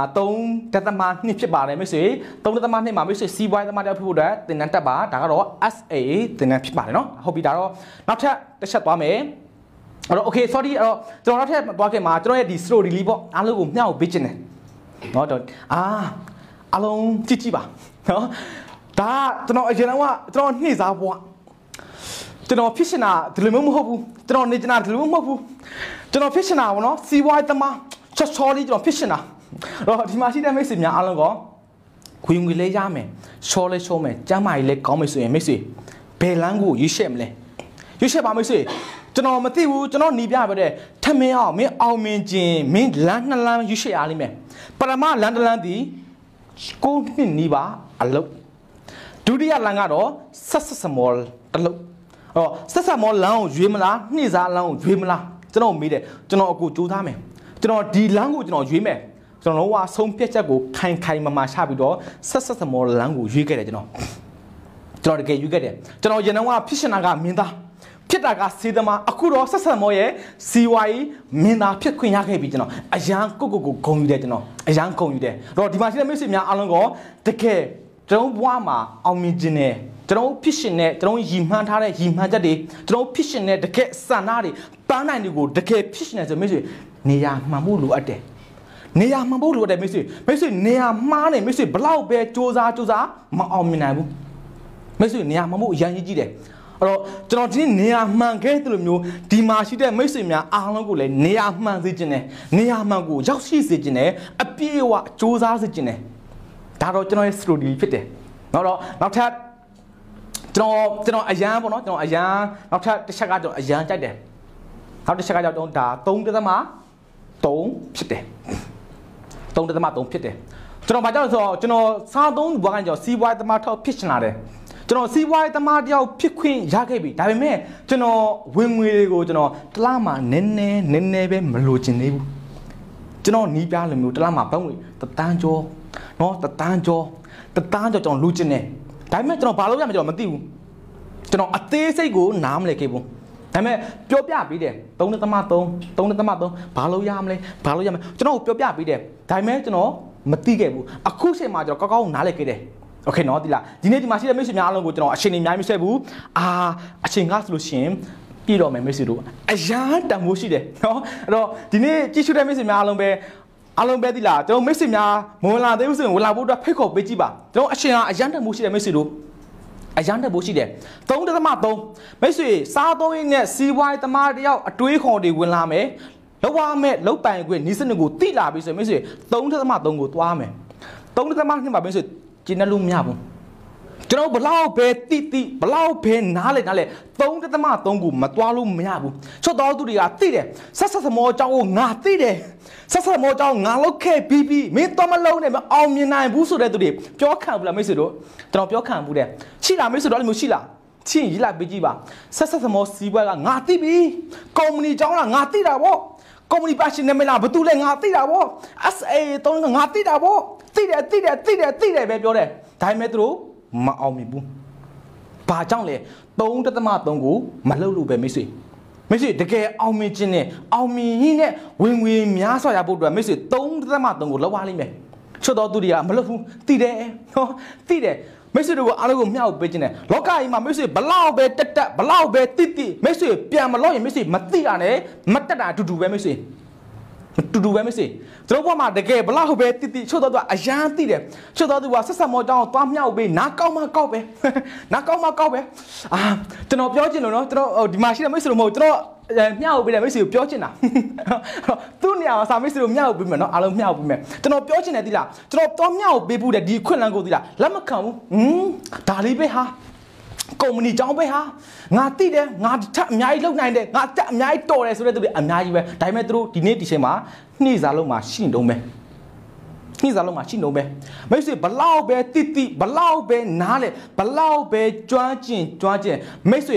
3.2ဖြစ်ပါတယ်မိတ်ဆွေ3.2မှာမိတ်ဆွေစီးပွားရေးသမားတယောက်ဖြစ်ဖို့အတွက်သင်တန်းတက်ပါဒါကတော့ SAA သင်တန်းဖြစ်ပါတယ်เนาะဟုတ်ပြီဒါတော့နောက်ထပ်တစ်ချက်သွားမယ်အဲ့တော့ okay sorry အဲ့တော့ကျွန်တော်နောက်ထပ်သွားခဲ့မှာကျွန်တော်ရဲ့ဒီ story လေးပေါ့အားလုံးကိုမျှောက်ပေးခြင်းတယ်เนาะတော့အားလုံးကြည့်ပါเนาะဒါကျွန်တော်အရင်ကကျွန်တော်နှိမ့်စားပေါ့ကျွန်တော်ဖြစ်ရှင်တာဒီလိုမျိုးမဟုတ်ဘူးကျွန်တော်နေကျင်တာဒီလိုမျိုးမဟုတ်ဘူးကျွန်တော်ဖြစ်ရှင်တာပေါ့เนาะစီးပွားရေးသမားချော်လေးကျွန်တော်ဖြစ်ရှင်တာတော့ဒီမှာရှိတဲ့မိတ်ဆွေများအားလုံးကခွေငွေလေးရမယ်ချော်လေးချော်မယ်ကျမ်းမာရေးလေးကောင်းမယ်ဆိုရင်မိတ်ဆွေဘယ်လမ်းကိုရွေးရှက်မလဲရွေးရှက်ပါမိတ်ဆွေကျွန်တော်မသိဘူးကျွန်တော်หนีပြပါတဲ့ထမင်းအောင်မင်းအောင်မင်းခြင်းမင်းလမ်း2လမ်းရွေးရှက်ရလိမ့်မယ်ပထမလမ်းတစ်လမ်းဒီကိုနှစ်နီးပါအလုပ်ဒုတိယလမ်းကတော့ဆက်စမောတလုပ်အော်ဆက်စမောလမ်းကိုရွေးမလားနှိစားလမ်းကိုရွေးမလားကျွန်တော်မေးတယ်ကျွန်တော်အကူကြိုးစားမယ်ကျွန်တော်ဒီလမ်းကိုကျွန်တော်ရွေးမယ်ကျွန်တော်လုံးဝဆုံးဖြတ်ချက်ကိုခိုင်မာချပြီးတော့ဆက်စမောလမ်းကိုရွေးခဲ့တယ်ကျွန်တော်တကယ်ရွေးခဲ့တယ်ကျွန်တော်ရင်တော့ဖြစ်ရှင်တာကမင်းသားဖြစ်တာကစေသမားအခုတော့ဆက်မောရဲ့စီဝါကြီးမင်းသားဖြစ်ခွင့်ရခဲ့ပြီကျွန်တော်အရန်ကိုဂုံယူတယ်ကျွန်တော်အရန်ဂုံယူတယ်တော့ဒီမှာရှိတဲ့မိတ်ဆွေများအားလုံးကတကယ်ကျွန်တော်ဘဝမှာအောင်မြင်ခြင်းနဲ့ကျွန်တော်ဖြစ်ရှင်နဲ့ကျွန်တော်ရည်မှန်းထားတဲ့ရည်မှန်းချက်တွေကျွန်တော်ဖြစ်ရှင်နဲ့တကယ်စံနာတွေပန်းနိုင်တွေကိုတကယ်ဖြစ်ရှင်နေဆိုမိတ်ဆွေနေရာမှန်ဖို့လိုအပ်တယ်နေရာမှန်ဖို့လိုအပ်တယ်မိတ်ဆွေနေရာမှားနေမိတ်ဆွေဘလောက်ပဲစူးစမ်းမအောင်မြင်နိုင်ဘူးမိတ်ဆွေနေရာမှန်ဖို့အရင်ကြီးတယ်အဲ့တော့ကျွန်တော်ဒီနေ့နေရာမှန်ခဲ့တယ်လို့မျိုးဒီမှာရှိတဲ့မိတ်ဆွေများအားလုံးကိုလည်းနေရာမှန်စေခြင်းနဲ့နေရာမှန်ကိုရောက်ရှိစေခြင်းနဲ့အပြည့်အဝစူးစမ်းစေခြင်းနဲ့ဒါတော့ကျွန်တော်ရဲ့ story ဖြစ်တယ်နောက်ထပ်ကျွန်တော်အရန်ပေါ့နော်ကျွန်တော်အရန်နောက်ထပ်တစ်ချက်ကကျွန်တော်အရန်ကြိုက်တယ်နောက်တစ်ချက်ကကြောင့်ဒါ3.3ဖြစ်တယ်3.3ဖြစ်တယ်ကျွန်တော်ဘာကြောင့်လဲဆိုတော့ကျွန်တော်စားသုံးဘွားကကျွန်တော်စီးပွားရေးသမားထောက်ဖြစ်ချင်လာတယ်ကျွန်တော်စီးပွားရေးသမားတယောက်ဖြစ်ခွင့်ရခဲ့ပြီဒါပေမဲ့ကျွန်တော်ဝင်ငွေတွေကိုကျွန်တော်တစ်လမှာနည်းနည်းပဲမလိုချင်သေးဘူးကျွန်တော်နီးပြားလိုမျိုးတစ်လမှာဘတ်ငွေ1 တန်းကျော်နော်1 တန်းကျော်ကျွန်တော်လိုချင်တယ်ဒါပေမဲ့ကျွန်တော်ဘာလုပ်ရမလဲကျွန်တော်မသိဘူးကျွန်တော်အသေးစိတ်ကိုနားမလည်ခဲ့ဘူးဒါပေမဲ့ပြောပြပြီးတယ်3.3ဘာလို့ရမလဲကျွန်တော်ပြောပြပြီးတယ်ဒါပေမဲ့ကျွန်တော်မသိခဲ့ဘူးအခုချိန်မှာကျွန်တော်ကောင်းနားလည်ခဲ့တယ်โอเคနော်ဒီလားဒီနေ့ဒီမှာရှိတဲ့မိတ်ဆွေများအားလုံးကိုကျွန်တော်အချိန်နေအများကြီးမဆွဲဘူးအချိန်ကားဆိုလို့ရှိရင်ပြည့်တော့မယ်မိတ်ဆွေတို့အရန်တန်ဖိုးရှိတယ်နော်အဲ့တော့ဒီနေ့ကြည့်ရှုတဲ့မိတ်ဆွေများအားလုံးပဲဒီလားကျွန်တော်မိတ်ဆွေများမဝင်လာသေးဘူးဆိုရင်ဝင်လာဖို့အတွက်ဖိတ်ခေါ်ပေးကြည့်ပါကျွန်တော်အချိန်ကအရန်တန်ဖိုးရှိတယ်မိတ်ဆွေတို့အရန်တန်ဖိုးရှိတယ်3.3မိတ်ဆွေစားသုံးရင်းနဲ့စီးပွားရေးသမားတယောက်အတွေးခေါ်တွေဝင်လာမယ်လောက်ရမယ်လောက်ပိုင်ခွင့်နီးစနစ်ကိုတိလာပြီဆိုရင်မိတ်ဆွေ3.3ကိုသွားမယ်3.2မှာမိတ်ဆွေကျင်းလို့မရဘူးကျွန်တော်ဘလောက်ပဲတိဘလောက်ပဲနားလေ3.3ကိုမသွားလို့မရဘူးချွတ်တော်သူတွေကတိတယ်ဆက်သမောအကြောင်းကိုငါတိတယ်ဆက်သမောအကြောင်းငါလောက်ခဲ့ပြီးမင်းတော့မလုံးနဲ့မအောင်မြင်နိုင်ဘူးဆိုတဲ့သူတွေပြောခံဘူးလားမိတ်ဆွေတို့ကျွန်တော်ပြောခံဘူးတဲ့ရှိလားမိတ်ဆွေတို့အဲ့လိုမျိုးရှိလားချင်းရေးလိုက်ပေးကြည့်ပါဆက်သမောစီးပွားကငါတိပြီကုမ္ပဏီအကြောင်းလားငါတိတာပေါ့ကုမ္ပဏီပါရှင်နာမည်လားဘာတူလဲငါတိတာပေါ့ SA တော့ငါတိတာပေါ့တိတယ်ပဲပြောတယ်ဒါပေမဲ့သူတို့မအောင်မြင်ဘူးဘာကြောင့်လဲ3.3ကိုမလှုပ်လို့ပဲမိတ်ဆွေတကယ်အောင်မြင်ခြင်းနဲ့အောင်မြင်ရင်းနဲ့ဝင်ငွေများစွာရဖို့အတွက်မိတ်ဆွေ3.3ကိုလောက်ပါလိမ့်မယ်ချွတ်တော်သူတွေကမလှုပ်ဘူးတိတယ်မိတ်ဆွေတို့ကအားလုံးကိုမျှဝေပေးခြင်းနဲ့လောကကြီးမှာမိတ်ဆွေဘလောက်ပဲတက်ဘလောက်ပဲတိမိတ်ဆွေပြန်မလို့ရင်မိတ်ဆွေမတိတာနဲ့မတက်တာအတူတူပဲမိတ်ဆွေတူတူပဲမစေကျွန်တော်ဘက်မှာတကယ်ဘလောက်ပဲတိချွတ်တော့သူအရန်တိတယ်ချွတ်တော့သူကဆက်ဆက်မောအကြောင်းသွားမြောက်ပေးနားကောင်းမှကောက်ပဲကျွန်တော်ပြောချင်လို့နော်ကျွန်တော်ဒီမှာရှိတဲ့မိတ်ဆွေတို့မဟုတ်ကျွန်တော်မြောက်ပေးတယ်မိတ်ဆွေကိုပြောချင်တာသူ့နေရာမှာစာမိတ်ဆွေတို့မြောက်ပေးမယ်နော်အားလုံးမြောက်ပေးမယ်ကျွန်တော်ပြောချင်တယ်သီလားကျွန်တော်တော့မြောက်ပေးဖို့တဲ့ဒီခွင့်လန်းကိုသီလားလက်မခံဘူးဒါလေးပဲဟာကုမ္ပဏီကြောင်းပဲဟာငါတိတယ်ငါထက်အများကြီးလုပ်နိုင်တယ်ငါတက်အများကြီးတော်တယ်ဆိုတဲ့သူတွေအများကြီးပဲဒါပေမဲ့သူတို့ဒီနေ့ဒီချိန်မှာနှိမ့်စားလုံးမှာရှိနေတော့မယ်မိတ်ဆွေဘလောက်ပဲတိဘလောက်ပဲနားလေဘလောက်ပဲကျွမ်းကျင်မိတ်ဆွေ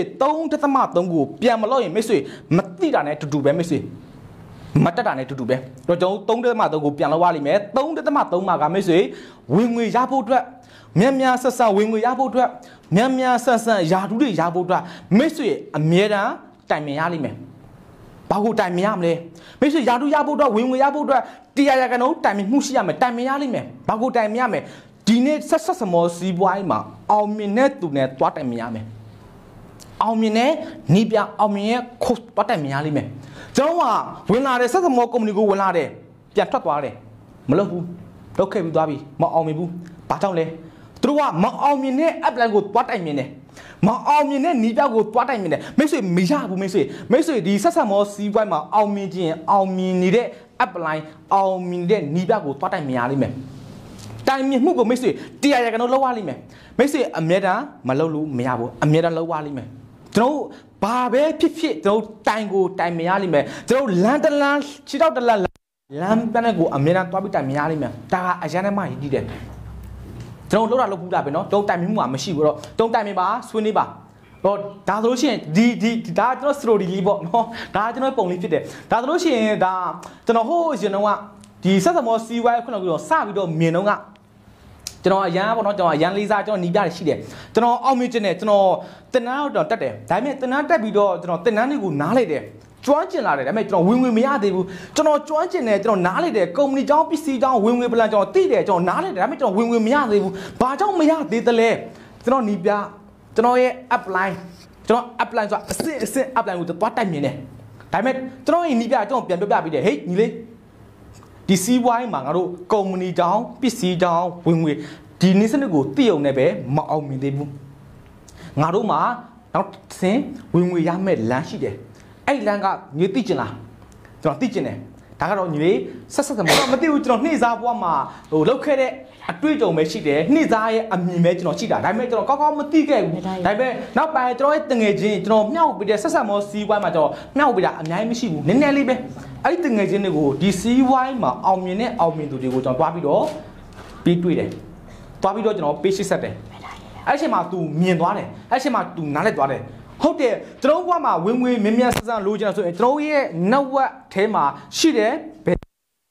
3.3ကိုပြန်မလို့ရင်မိတ်ဆွေမတိတာနဲ့တူတူပဲမိတ်ဆွေမတက်တာနဲ့တူတူပဲတော့ကျွန်တော်3.3ကိုပြန်လောက်ရလိမ့်မယ်3.3မှာကမိတ်ဆွေဝင်ငွေရဖို့အတွက်မြန်ဆက်ဆံဝင်ငွေရဖို့အတွက်မြန်ဆက်ဆံယာတူတွေရဖို့အတွက်မိတ်ဆွေအမြဲတမ်းတိုင်ပင်ရလိမ့်မယ်ဘာကိုတိုင်ပင်ရမလဲမိတ်ဆွေယာတူရဖို့အတွက်ဝင်ငွေရဖို့အတွက်တရားရကနော်တိုင်ပင်မှုရှိရမယ်တိုင်ပင်ရလိမ့်မယ်ဘာကိုတိုင်ပင်ရမယ်ဒီနေ့ဆက်စမောစီးပွားရေးမှာအောင်မြင်တဲ့သူနဲ့တွားတိုင်ပင်ရမယ်အောင်မြင်တဲ့နီးပြအောင်မြင်ရဲ့ခိုးတွားတိုင်ပင်ရလိမ့်မယ်ကျွန်တော်ကဝင်လာတဲ့ဆက်စမောကုမ္ပဏီကိုဝင်လာတယ်ပြန်ထွက်သွားတယ်မလုပ်ဘူးလုပ်ခဲ့ပြီးသွားပြီမအောင်မြင်ဘူးဘာကြောင့်လဲသူတို့ကမအောင်မြင်တဲ့ app line ကိုတွားတိုင်မြင်တယ်မအောင်မြင်တဲ့နီးပြကိုတွားတိုင်မြင်တယ်မိတ်ဆွေမရဘူးမိတ်ဆွေဒီဆက်ဆံမောစီးပွားမှာအောင်မြင်ခြင်းအောင်မြင်နေတဲ့ app line အောင်မြင်တဲ့နီးပြကိုတွားတိုင်မြင်ရလိမ့်မယ်တိုင်မြင်မှုကိုမိတ်ဆွေတရားရကတော့လောက်ရလိမ့်မယ်မိတ်ဆွေအမြဲတမ်းမလုပ်လို့မရဘူးအမြဲတမ်းလုပ်ရလိမ့်မယ်ကျွန်တော်ဘာပဲဖြစ်ကျွန်တော်တိုင်ကိုတိုင်မြင်ရလိမ့်မယ်ကျွန်တော်လမ်းတလမ်းခြေထောက်တလမ်းလမ်းတန်းကိုအမြဲတမ်းတွားပြီးတိုင်မြင်ရလိမ့်မယ်ဒါကအရန်နဲ့မှရည်ကြည့်တယ်ကျွန်တော်လောက်တာလုပ်ဘူးလားပဲเนาะတုံးတိုင်မြင်မှုကမရှိဘူးတော့တုံးတိုင်မြင်ပါဆွေးနွေးပါတော့ဒါဆိုလို့ရှိရင်ဒီဒါကျွန်တော် story လေးပေါ့เนาะဒါကျွန်တော်ပုံလေးဖြစ်တယ်ဒါဆိုလို့ရှိရင်ဒါကျွန်တော်ဟိုးရင်တော့ကဒီဆက်စမောစီးဝိုင်းခုနကစပြီးတော့မြင်တော့ကကျွန်တော်အရန်ပေါ့เนาะကျွန်တော်အရန်လေးစားကျွန်တော်နီးပြတယ်ရှိတယ်ကျွန်တော်အောင်မြင်ခြင်းနဲ့ကျွန်တော်တင်နန်းတော့တက်တယ်ဒါပေမဲ့တင်နန်းတက်ပြီးတော့ကျွန်တော်တင်နန်းတွေကိုနားလိုက်တယ်ကျွမ်းကျင်လာတယ်ဒါပေမဲ့ကျွန်တော်ဝင်မရသေးဘူးကျွန်တော်ကျွမ်းကျင်တယ်ကျွန်တော်နားလိုက်တယ်ကုမ္ပဏီကြောင်းပစ္စည်းကြောင်းဝင်ပလန်ကျွန်တော်သိတယ်ကျွန်တော်နားလိုက်တယ်ဒါပေမဲ့ကျွန်တော်ဝင်မရသေးဘူးဘာကြောင့်မရသေးသလဲကျွန်တော်နီးပြကျွန်တော်ရဲ့ app line ကျွန်တော် app line ဆိုတာအစစ် app line ကိုသွားတိုက်မြင်တယ်ဒါပေမဲ့ကျွန်တော်ရဲ့နီးပြကျွန်တော်ပြန်ပြပြီးတယ်ဟေးညီလေးဒီစီးပွားရေးမှာငါတို့ကုမ္ပဏီကြောင်းပစ္စည်းကြောင်းဝင်ငွေဒီနည်းစနစ်ကိုသိအောင်နဲ့ပဲမအောင်မြင်သေးဘူးငါတို့မှာနောက်ဆင်းဝင်ငွေရမယ့်လမ်းရှိတယ်အဲ့လမ်းကညီသိကျင်လားကျွန်တော်သိကျင်တယ်ဒါကတော့ညီလေးဆက်မမသိဘူးကျွန်တော်နှိမ့်စားဘွားမှာဟိုလောက်ခဲ့တဲ့အတွေ့အကြုံပဲရှိတယ်နှိမ့်စားရဲ့အမြင်ပဲကျွန်တော်ရှိတာဒါပေမဲ့ကျွန်တော်ကောင်းမသိခဲ့ဘူးဒါပေမဲ့နောက်ပိုင်းကျွန်တော်ရဲ့တငယ်ချင်းကျွန်တော်မြောက်ပြီးတဲ့ဆက်မောစီးပွားမှာကျွန်တော်မြောက်ပြီးတာအများကြီးမရှိဘူးနည်းနည်းလေးပဲအဲ့ဒီတငယ်ချင်းတွေကိုဒီစီးပွားမှာအောင်မြင်သူတွေကိုကျွန်တော်တွားပြီးတော့ပြီးတွေ့တယ်တွားပြီးတော့ကျွန်တော်ပေးရှစ်ဆက်တယ်အဲ့အချိန်မှာ तू မြင်သွားတယ်အဲ့အချိန်မှာ तू နားလိုက်သွားတယ်ဟုတ်တယ်ကျွန်တော်ဘွားမှာဝင်မြန်ဆန်းလိုချင်တာဆိုရင်ကျွန်တော်ရဲ့ network ထဲမှာရှိတယ်ဘယ်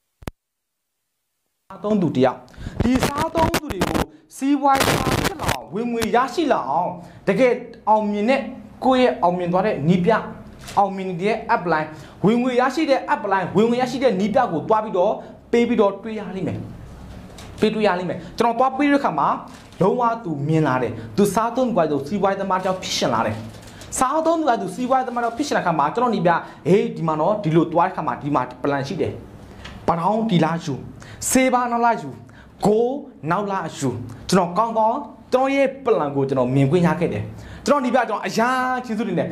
စားသုံးသူတယောက်ဒီစားသုံးသူတွေကိုစီးပွားရေးဖြစ်လာအောင်ဝင်ရရှိလာအောင်တကယ်အောင်မြင်တဲ့ကိုယ့်ရဲ့အောင်မြင်သွားတဲ့နီးပြအောင်မြင်တဲ့ app line ဝင်ငွေရရှိတဲ့ app line ဝင်ငွေရရှိတဲ့နီးပြကိုတွားပြီးတော့ပေးပြီးတော့တွေးရလိမ့်မယ်ပေးတွေ့ရလိမ့်မယ်ကျွန်တော်တွားပေးတဲ့ခါမှာလုံးဝသူမြင်လာတယ်သူစားသုံးကြတော့စီးပွားရေးသမားကြောင့်ဖြစ်ရှင်လာတယ်စားသုံးကြသူစီးပွားရေးသမားကြောင့်ဖြစ်ရှင်လာခါမှာကျွန်တော်နီးပြဟေးဒီမှာနော်ဒီလိုတွားတဲ့ခါမှာဒီမှာ plan ရှိတယ်ပထောင်းဒီလာယူစေးပါနောက်လာယူကိုနောက်လာယူကျွန်တော်ကောင်းကောင်းကျွန်တော်ရဲ့ plan ကိုကျွန်တော်မြင်ခွင့်ရခဲ့တယ်ကျွန်တော်နီးပြကျွန်တော်အရာကျေးဇူးတင်တယ်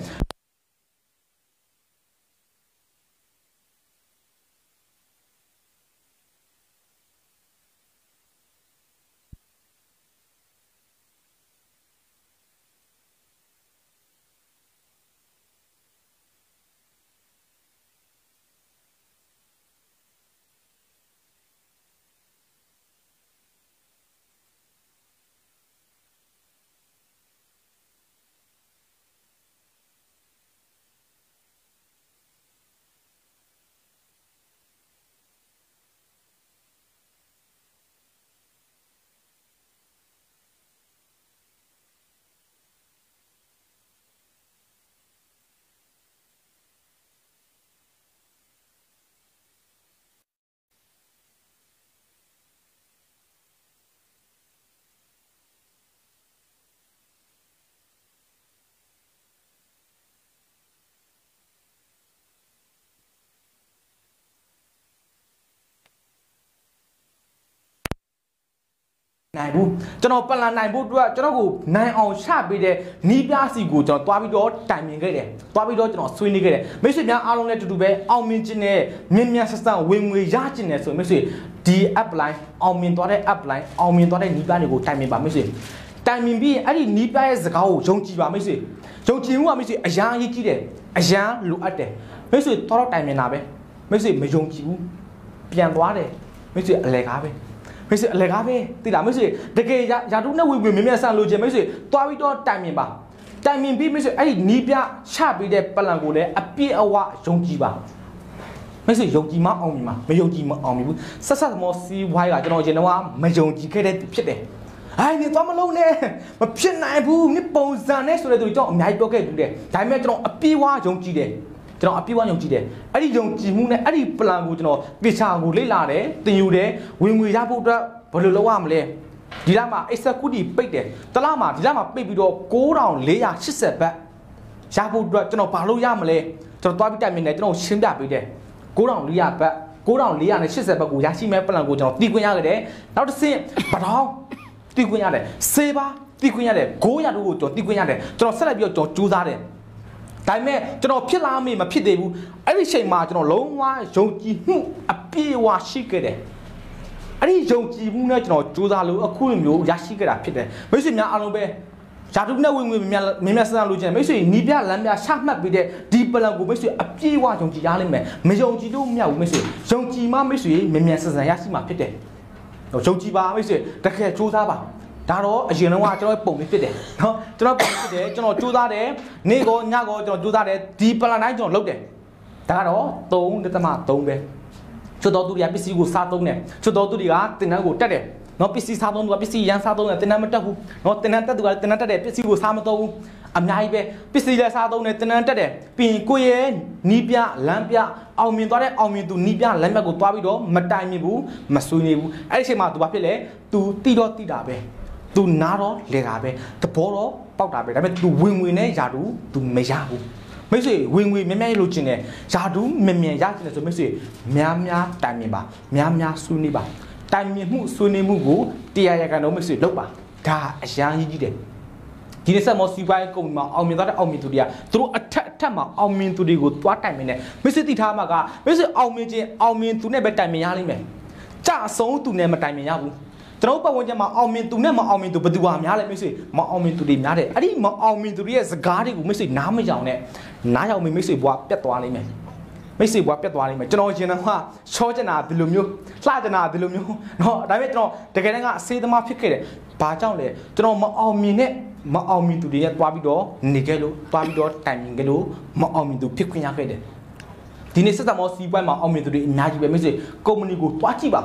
နိုင်ဘူးကျွန်တော်ပလန်နိုင်ဖို့အတွက်ကျွန်တော်ကိုနိုင်အောင်ချပေးတဲ့နီးပြစီကိုကျွန်တော်တွားပြီးတော့တိုင်ပင်ခဲ့တယ်တွားပြီးတော့ကျွန်တော်ဆွေးနွေးခဲ့တယ်မိတ်ဆွေများအားလုံးလည်းတူတူပဲအောင်မြင်ခြင်းနဲ့မြင်မြန်ဆက်ဆံဝင်ငွေရခြင်းနဲ့ဆိုမိတ်ဆွေဒီ app line အောင်မြင်သွားတဲ့ app line အောင်မြင်သွားတဲ့နီးပြတွေကိုတိုင်ပင်ပါမိတ်ဆွေတိုင်ပင်ပြီးအဲ့ဒီနီးပြရဲ့စကားကိုယုံကြည်ပါမိတ်ဆွေယုံကြည်မှုကမိတ်ဆွေအရာအရေးကြီးတယ်အရာလိုအပ်တယ်မိတ်ဆွေတော့တိုင်ပင်တာပဲမိတ်ဆွေမယုံကြည်ဘူးပြန်သွားတယ်မိတ်ဆွေအလဲကားပဲမိတ်ဆွေအလဲကားပဲသိလားမိတ်ဆွေတကယ်ယာတုနဲ့ဝင်မြင်မြင်ဆန်လို့ခြင်းမိတ်ဆွေတွားပြီးတော့တိုင်ပင်ပါတိုင်ပင်ပြီးမိတ်ဆွေအဲ့ဒီနီးပြချပေးတဲ့ပလန်ကိုလည်းအပြည့်အဝယုံကြည်ပါမိတ်ဆွေယုံကြည်မအောင်မြင်မှာမယုံကြည်မအောင်မြင်ဘူးဆက်ဆက်သမောစီးဝိုင်းကကျွန်တော်ရင်တော့မယုံကြည်ခဲ့တဲ့ဖြစ်တယ်အိုင်နေသွားမလုံးနဲ့မဖြစ်နိုင်ဘူးနိပုံစံနဲ့ဆိုတဲ့သူကျွန်တော်အများကြီးပြောခဲ့တူတယ်ဒါပေမဲ့ကျွန်တော်အပြည့်အဝယုံကြည်တယ်ကျွန်တော်အပြည့်အဝယုံကြည်တယ်အဲ့ဒီယုံကြည်မှုနဲ့အဲ့ဒီပလန်ကိုကျွန်တော်ပြချာကိုလေ့လာတယ်သင်ယူတယ်ဝင်ငွေရဖို့အတွက်ဘယ်လိုလုပ်ရမလဲဒီလမှာ executive ပိတ်တယ်တလားမှာဒီလမှာပိတ်ပြီးတော့9480ဘတ်ရဖို့အတွက်ကျွန်တော်ဘာလို့ရမလဲကျွန်တော်တွားပြီးတိုင်ပင်တယ်ကျွန်တော်ရှင်းပြပေးတယ်9400ဘတ်9480ဘတ်ကိုရရှိမဲ့ပလန်ကိုကျွန်တော်တီးခွင့်ရခဲ့တယ်နောက်တစ်ဆင့်ပထောင်းတီးခွင့်ရတယ်စေပါတီးခွင့်ရတယ်900တို့ကိုကျွန်တော်တီးခွင့်ရတယ်ကျွန်တော်ဆက်လိုက်ပြီးတော့ကျွန်တော်ကြိုးစားတယ်ဒါပေမဲ့ကျွန်တော်ဖြစ်လာမေးမဖြစ်သေးဘူးအဲ့ဒီချိန်မှာကျွန်တော်လုံးဝယုံကြည်မှုအပြည့်အဝရှိခဲ့တယ်အဲ့ဒီယုံကြည်မှုနဲ့ကျွန်တော်ကြိုးစားလို့အခုလိုမျိုးရရှိခဲ့တာဖြစ်တယ်မိတ်ဆွေများအားလုံးပဲယာတုနဲ့ဝင်မြန်ဆန်လို့ကျန်မိတ်ဆွေနီးပြလမ်းပြချမှတ်ပြီးတဲ့ဒီပလန်ကိုမိတ်ဆွေအပြည့်အဝယုံကြည်ရလိမ့်မယ်မယုံကြည်လို့မရဘူးမိတ်ဆွေယုံကြည်မှမိတ်ဆွေမြန်ဆန်ရရှိမှာဖြစ်တယ်ယုံကြည်ပါမိတ်ဆွေတကယ်ကြိုးစားပါဒါတော့အရင်တော့ကျွန်တော်ပုံပြီးဖြစ်တယ်နော်ကျွန်တော်ပုံဖြစ်တယ်ကျွန်တော်ကြိုးစားတယ်နေ့ကောညကောကျွန်တော်ကြိုးစားတယ်ဒီပလန်တိုင်းကျွန်တော်လုပ်တယ်ဒါကတော့3.3ပဲချွတ်တော်သူတွေကပစ္စည်းကိုစားသုံးတယ်ချွတ်တော်သူတွေကတင်တန်းကိုတက်တယ်နော်ပစ္စည်းစားသုံးသူကပစ္စည်းရန်စားသုံးတယ်တင်တန်းမတက်ဘူးနော်တင်တန်းတက်သူကတင်တန်းတက်တယ်ပစ္စည်းကိုစားမသုံးဘူးအများကြီးပဲပစ္စည်းလည်းစားသုံးတယ်တင်တန်းတက်တယ်ပြီးရင်ကိုရဲ့နီးပြလမ်းပြအောင်မြင်သွားတဲ့အောင်မြင်သူနီးပြလမ်းပြကိုတွားပြီးတော့မတိုင်မြင်ဘူးမဆွေးနေဘူးအဲ့ဒီအချိန်မှာသူဘာဖြစ်လဲသူတီတော့တီတာပဲသူနားတော့လေတာပဲသဘောတော့ပေါက်တာပဲဒါပေမဲ့သူဝင်ဝင်နဲ့ယာတူသူမရဘူးမိတ်ဆွေဝင်ဝင်မြဲလို့ကျင်တယ်ယာတူမြင်ရကျင်တယ်ဆိုမိတ်ဆွေများတိုင်မြင်ပါများဆွေးနေပါတိုင်မြင်မှုဆွေးနေမှုကိုတရားရကန်တော့မိတ်ဆွေလုပ်ပါဒါအရန်ကြီးတယ်ဒီနေ့ဆက်မောစီပိုင်းကုမ္ပဏီမှာအောင်မြင်သွားတဲ့အောင်မြင်သူတွေကသူတို့အထက်မှာအောင်မြင်သူတွေကိုတွားတိုင်မြင်တယ်မိတ်ဆွေသိထားမှာကမိတ်ဆွေအောင်မြင်ခြင်းအောင်မြင်သူနဲ့ပဲတိုင်မြင်ရလိမ့်မယ်ကြအဆုံးသူနဲ့မတိုင်မြင်ရဘူးကျွန်တော်ပတ်ဝန်းကျင်မှာအောင်မြင်သူနဲ့မအောင်မြင်သူဘယ်သူဟာများလဲမိတ်ဆွေမအောင်မြင်သူတွေများတယ်အဲ့ဒီမအောင်မြင်သူတွေရဲ့စကားတွေကိုမိတ်ဆွေနားမကြောင်နဲ့နားရောက်မိတ်ဆွေဘွားပြတ်သွားလိမ့်မယ်မိတ်ဆွေဘွားပြတ်သွားလိမ့်မယ်ကျွန်တော်ရင်တော့ချောကျင်တာဒီလိုမျိုးလှကျင်တာဒီလိုမျိုးเนาะဒါပေမဲ့ကျွန်တော်တကယ်တမ်းကအစေးသမားဖြစ်ခဲ့တယ်ဘာကြောင့်လဲကျွန်တော်မအောင်မြင်နဲ့မအောင်မြင်သူတွေနဲ့တွားပြီးတော့နေခဲ့လို့တွားပြီးတော့တိုင်မြင်ခဲ့လို့မအောင်မြင်သူဖြစ်ခွင့်ရခဲ့တယ်ဒီနေ့ဆက်သမောစီးပွားမှာအောင်မြင်သူတွေအများကြီးပဲမိတ်ဆွေကုမ္ပဏီကိုတွားကြည့်ပါ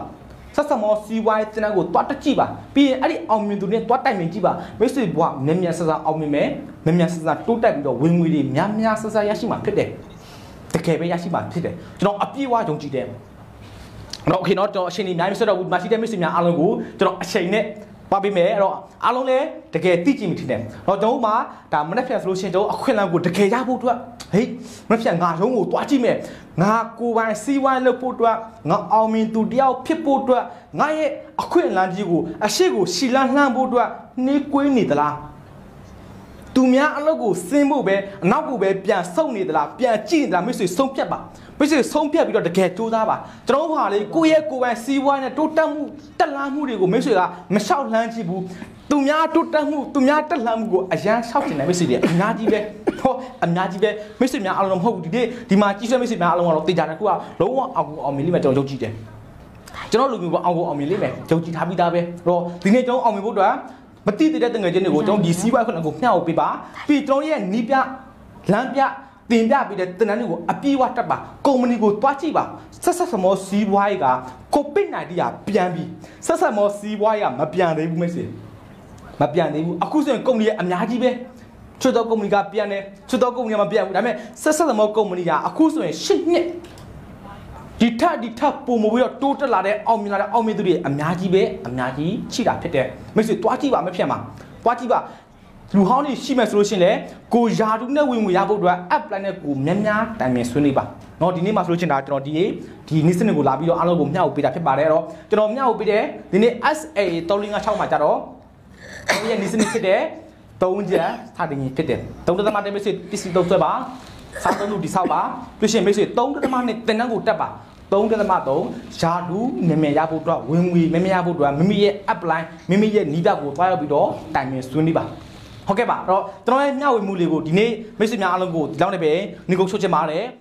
ဆက်စမောစီဝိုင်းတင်ကိုတွားတက်ကြည့်ပါပြီးရင်အဲ့ဒီအောင်မြင်သူနဲ့တွားတိုင်မြင်ကြည့်ပါမိတ်ဆွေဘွားမြန်မြန်ဆဆအောင်မြင်မယ်မြန်မြန်ဆဆတိုးတက်ပြီးတော့ဝင်ငွေတွေများများဆဆရရှိမှာဖြစ်တယ်တကယ်ပဲရရှိမှာဖြစ်တယ်ကျွန်တော်အပြည့်အဝယုံကြည်တယ်တော့โอเคเนาะကျွန်တော်အချိန်ကြီးအများကြီးဆက်တော့ဘူးဒီမှာရှိတဲ့မိတ်ဆွေများအားလုံးကိုကျွန်တော်အချိန်နဲ့ပါပေးမယ်အဲ့တော့အားလုံးလည်းတကယ်သိကြည့်မိထင်တယ်တော့ကျွန်တော်မှဒါမနေ့ဖြန်ဆိုလို့ရှိရင်ကျွန်တော်အခွင့်အလမ်းကိုတကယ်ရဖို့အတွက်ဟေးမနေ့ဖြန်ငါရုံးကိုတွားကြည့်မယ်ငါကိုယ်ပိုင်စီးဝိုင်းလုပ်ဖို့အတွက်ငါအောင်မြင်သူတယောက်ဖြစ်ဖို့အတွက်ငါရဲ့အခွင့်အလမ်းကြီးကိုအရှိကိုရှီလန်းလှမ်းဖို့အတွက်နှေးကွေးနေသလားသူများအလုပ်ကိုစင်းဖို့ပဲအနောက်ကိုပဲပြန်ဆုတ်နေသလားပြန်ကြည့်နေသလားမိတ်ဆွေဆုံးဖြတ်ပါမိတ်ဆွေဆုံးဖြတ်ပြီးတော့တကယ်ကြိုးစားပါကျွန်တော်ဟာလေကိုယ့်ရဲ့ကိုယ်ပိုင်စီးပွားနဲ့တိုးတက်မှုတက်လာမှုတွေကိုမိတ်ဆွေကမလျှောက်လှမ်းကြည့်ဘူးသူများတိုးတက်မှုသူများတက်လာမှုကိုအရန်လျှောက်နေတယ်မိတ်ဆွေတွေအများကြီးပဲဟောအများကြီးပဲမိတ်ဆွေများအားလုံးမဟုတ်ဘူးဒီမှာကြီးဆွဲမိတ်ဆွေများအားလုံးကတော့တေချာတယ်ခုကလုံးဝအောင်မြင်လိမ့်မယ်ကျွန်တော်ယုံကြည်တယ်ကျွန်တော်လူမျိုးကအောင်မြင်လိမ့်မယ်ယုံကြည်ထားပြီးသားပဲတော့ဒီနေ့ကျွန်တော်အောင်မြင်ဖို့အတွက်မတိတဲ့တငယ်ချင်းတွေကိုကျွန်တော်ဒီစီးပွားခွင့်ကိုမျှဝေပေးပါပြီးကျွန်တော်ရဲ့နီးပြလမ်းပြတင်ပြပြီးတဲ့တနန်းတွေကိုအပြေးဝတက်ပါကုမ္ပဏီကိုတွားကြည့်ပါဆက်စမောစီးပွားရေးကကိုဗစ်-19 ကပြန်ပြီးဆက်မောစီးပွားရေးကမပြန်သေးဘူးမိတ်ဆွေမပြန်သေးဘူးအခုဆိုရင်ကုမ္ပဏီရဲ့အများကြီးပဲချွတ်သောကုမ္ပဏီကပြန်တယ်ချွတ်သောကုမ္ပဏီကမပြန်ဘူးဒါပေမဲ့ဆက်မောကုမ္ပဏီကအခုဆိုရင်10နှစ်ဒီထပ်ပုံမပြီးတော့တိုးတက်လာတဲ့အောင်မြင်လာတဲ့အောင်မြင်သူတွေအများကြီးရှိတာဖြစ်တယ်မိတ်ဆွေတွားကြည့်ပါမဖြစ်မှာတွားကြည့်ပါလူဟောင်းတွေရှိမှဆိုလို့ရှိရင်လေကိုယာတူနဲ့ဝင်ငွေရဖို့အတွက် app plan နဲ့ကိုများများတိုင်ပင်ဆွေးနွေးပါเนาะဒီနေ့မှာဆိုလို့ရှိရင်ဒါကျွန်တော်ဒီနေ့စနစ်ကိုလာပြီးတော့အားလုံးကိုမျှဝေပေးတာဖြစ်ပါတယ်အဲ့တော့ကျွန်တော်မျှဝေပေးတဲ့ဒီနေ့ SA 3556မှာကြတော့ဒီနေ့စနစ်ဖြစ်တဲ့3ချက်စာတင်ကြီးဖြစ်တယ်3.1မိတ်ဆွေပစ္စည်းသုံးဆွဲပါစားသုံးလို့ဒီဆောက်ပါပြီးရှင်မိတ်ဆွေ3.2နဲ့တင်တန်းကိုတက်ပါ3.3ယာတူမြန်ရဖို့အတွက်ဝင်ငွေမြန်ရဖို့အတွက်မိမိရဲ့ app line မိမိရဲ့နီးပြကိုတွားရောက်ပြီးတော့တိုင်ပင်ဆွေးနွေးပါဟုတ်ကဲ့ပါအဲ့တော့ကျွန်တော်ရဲ့မျှဝေမှုလေးကိုဒီနေ့မိတ်ဆွေများအားလုံးကိုဒီလောက်နဲ့ပဲညီကုန်းချုပ်ချင်ပါတယ်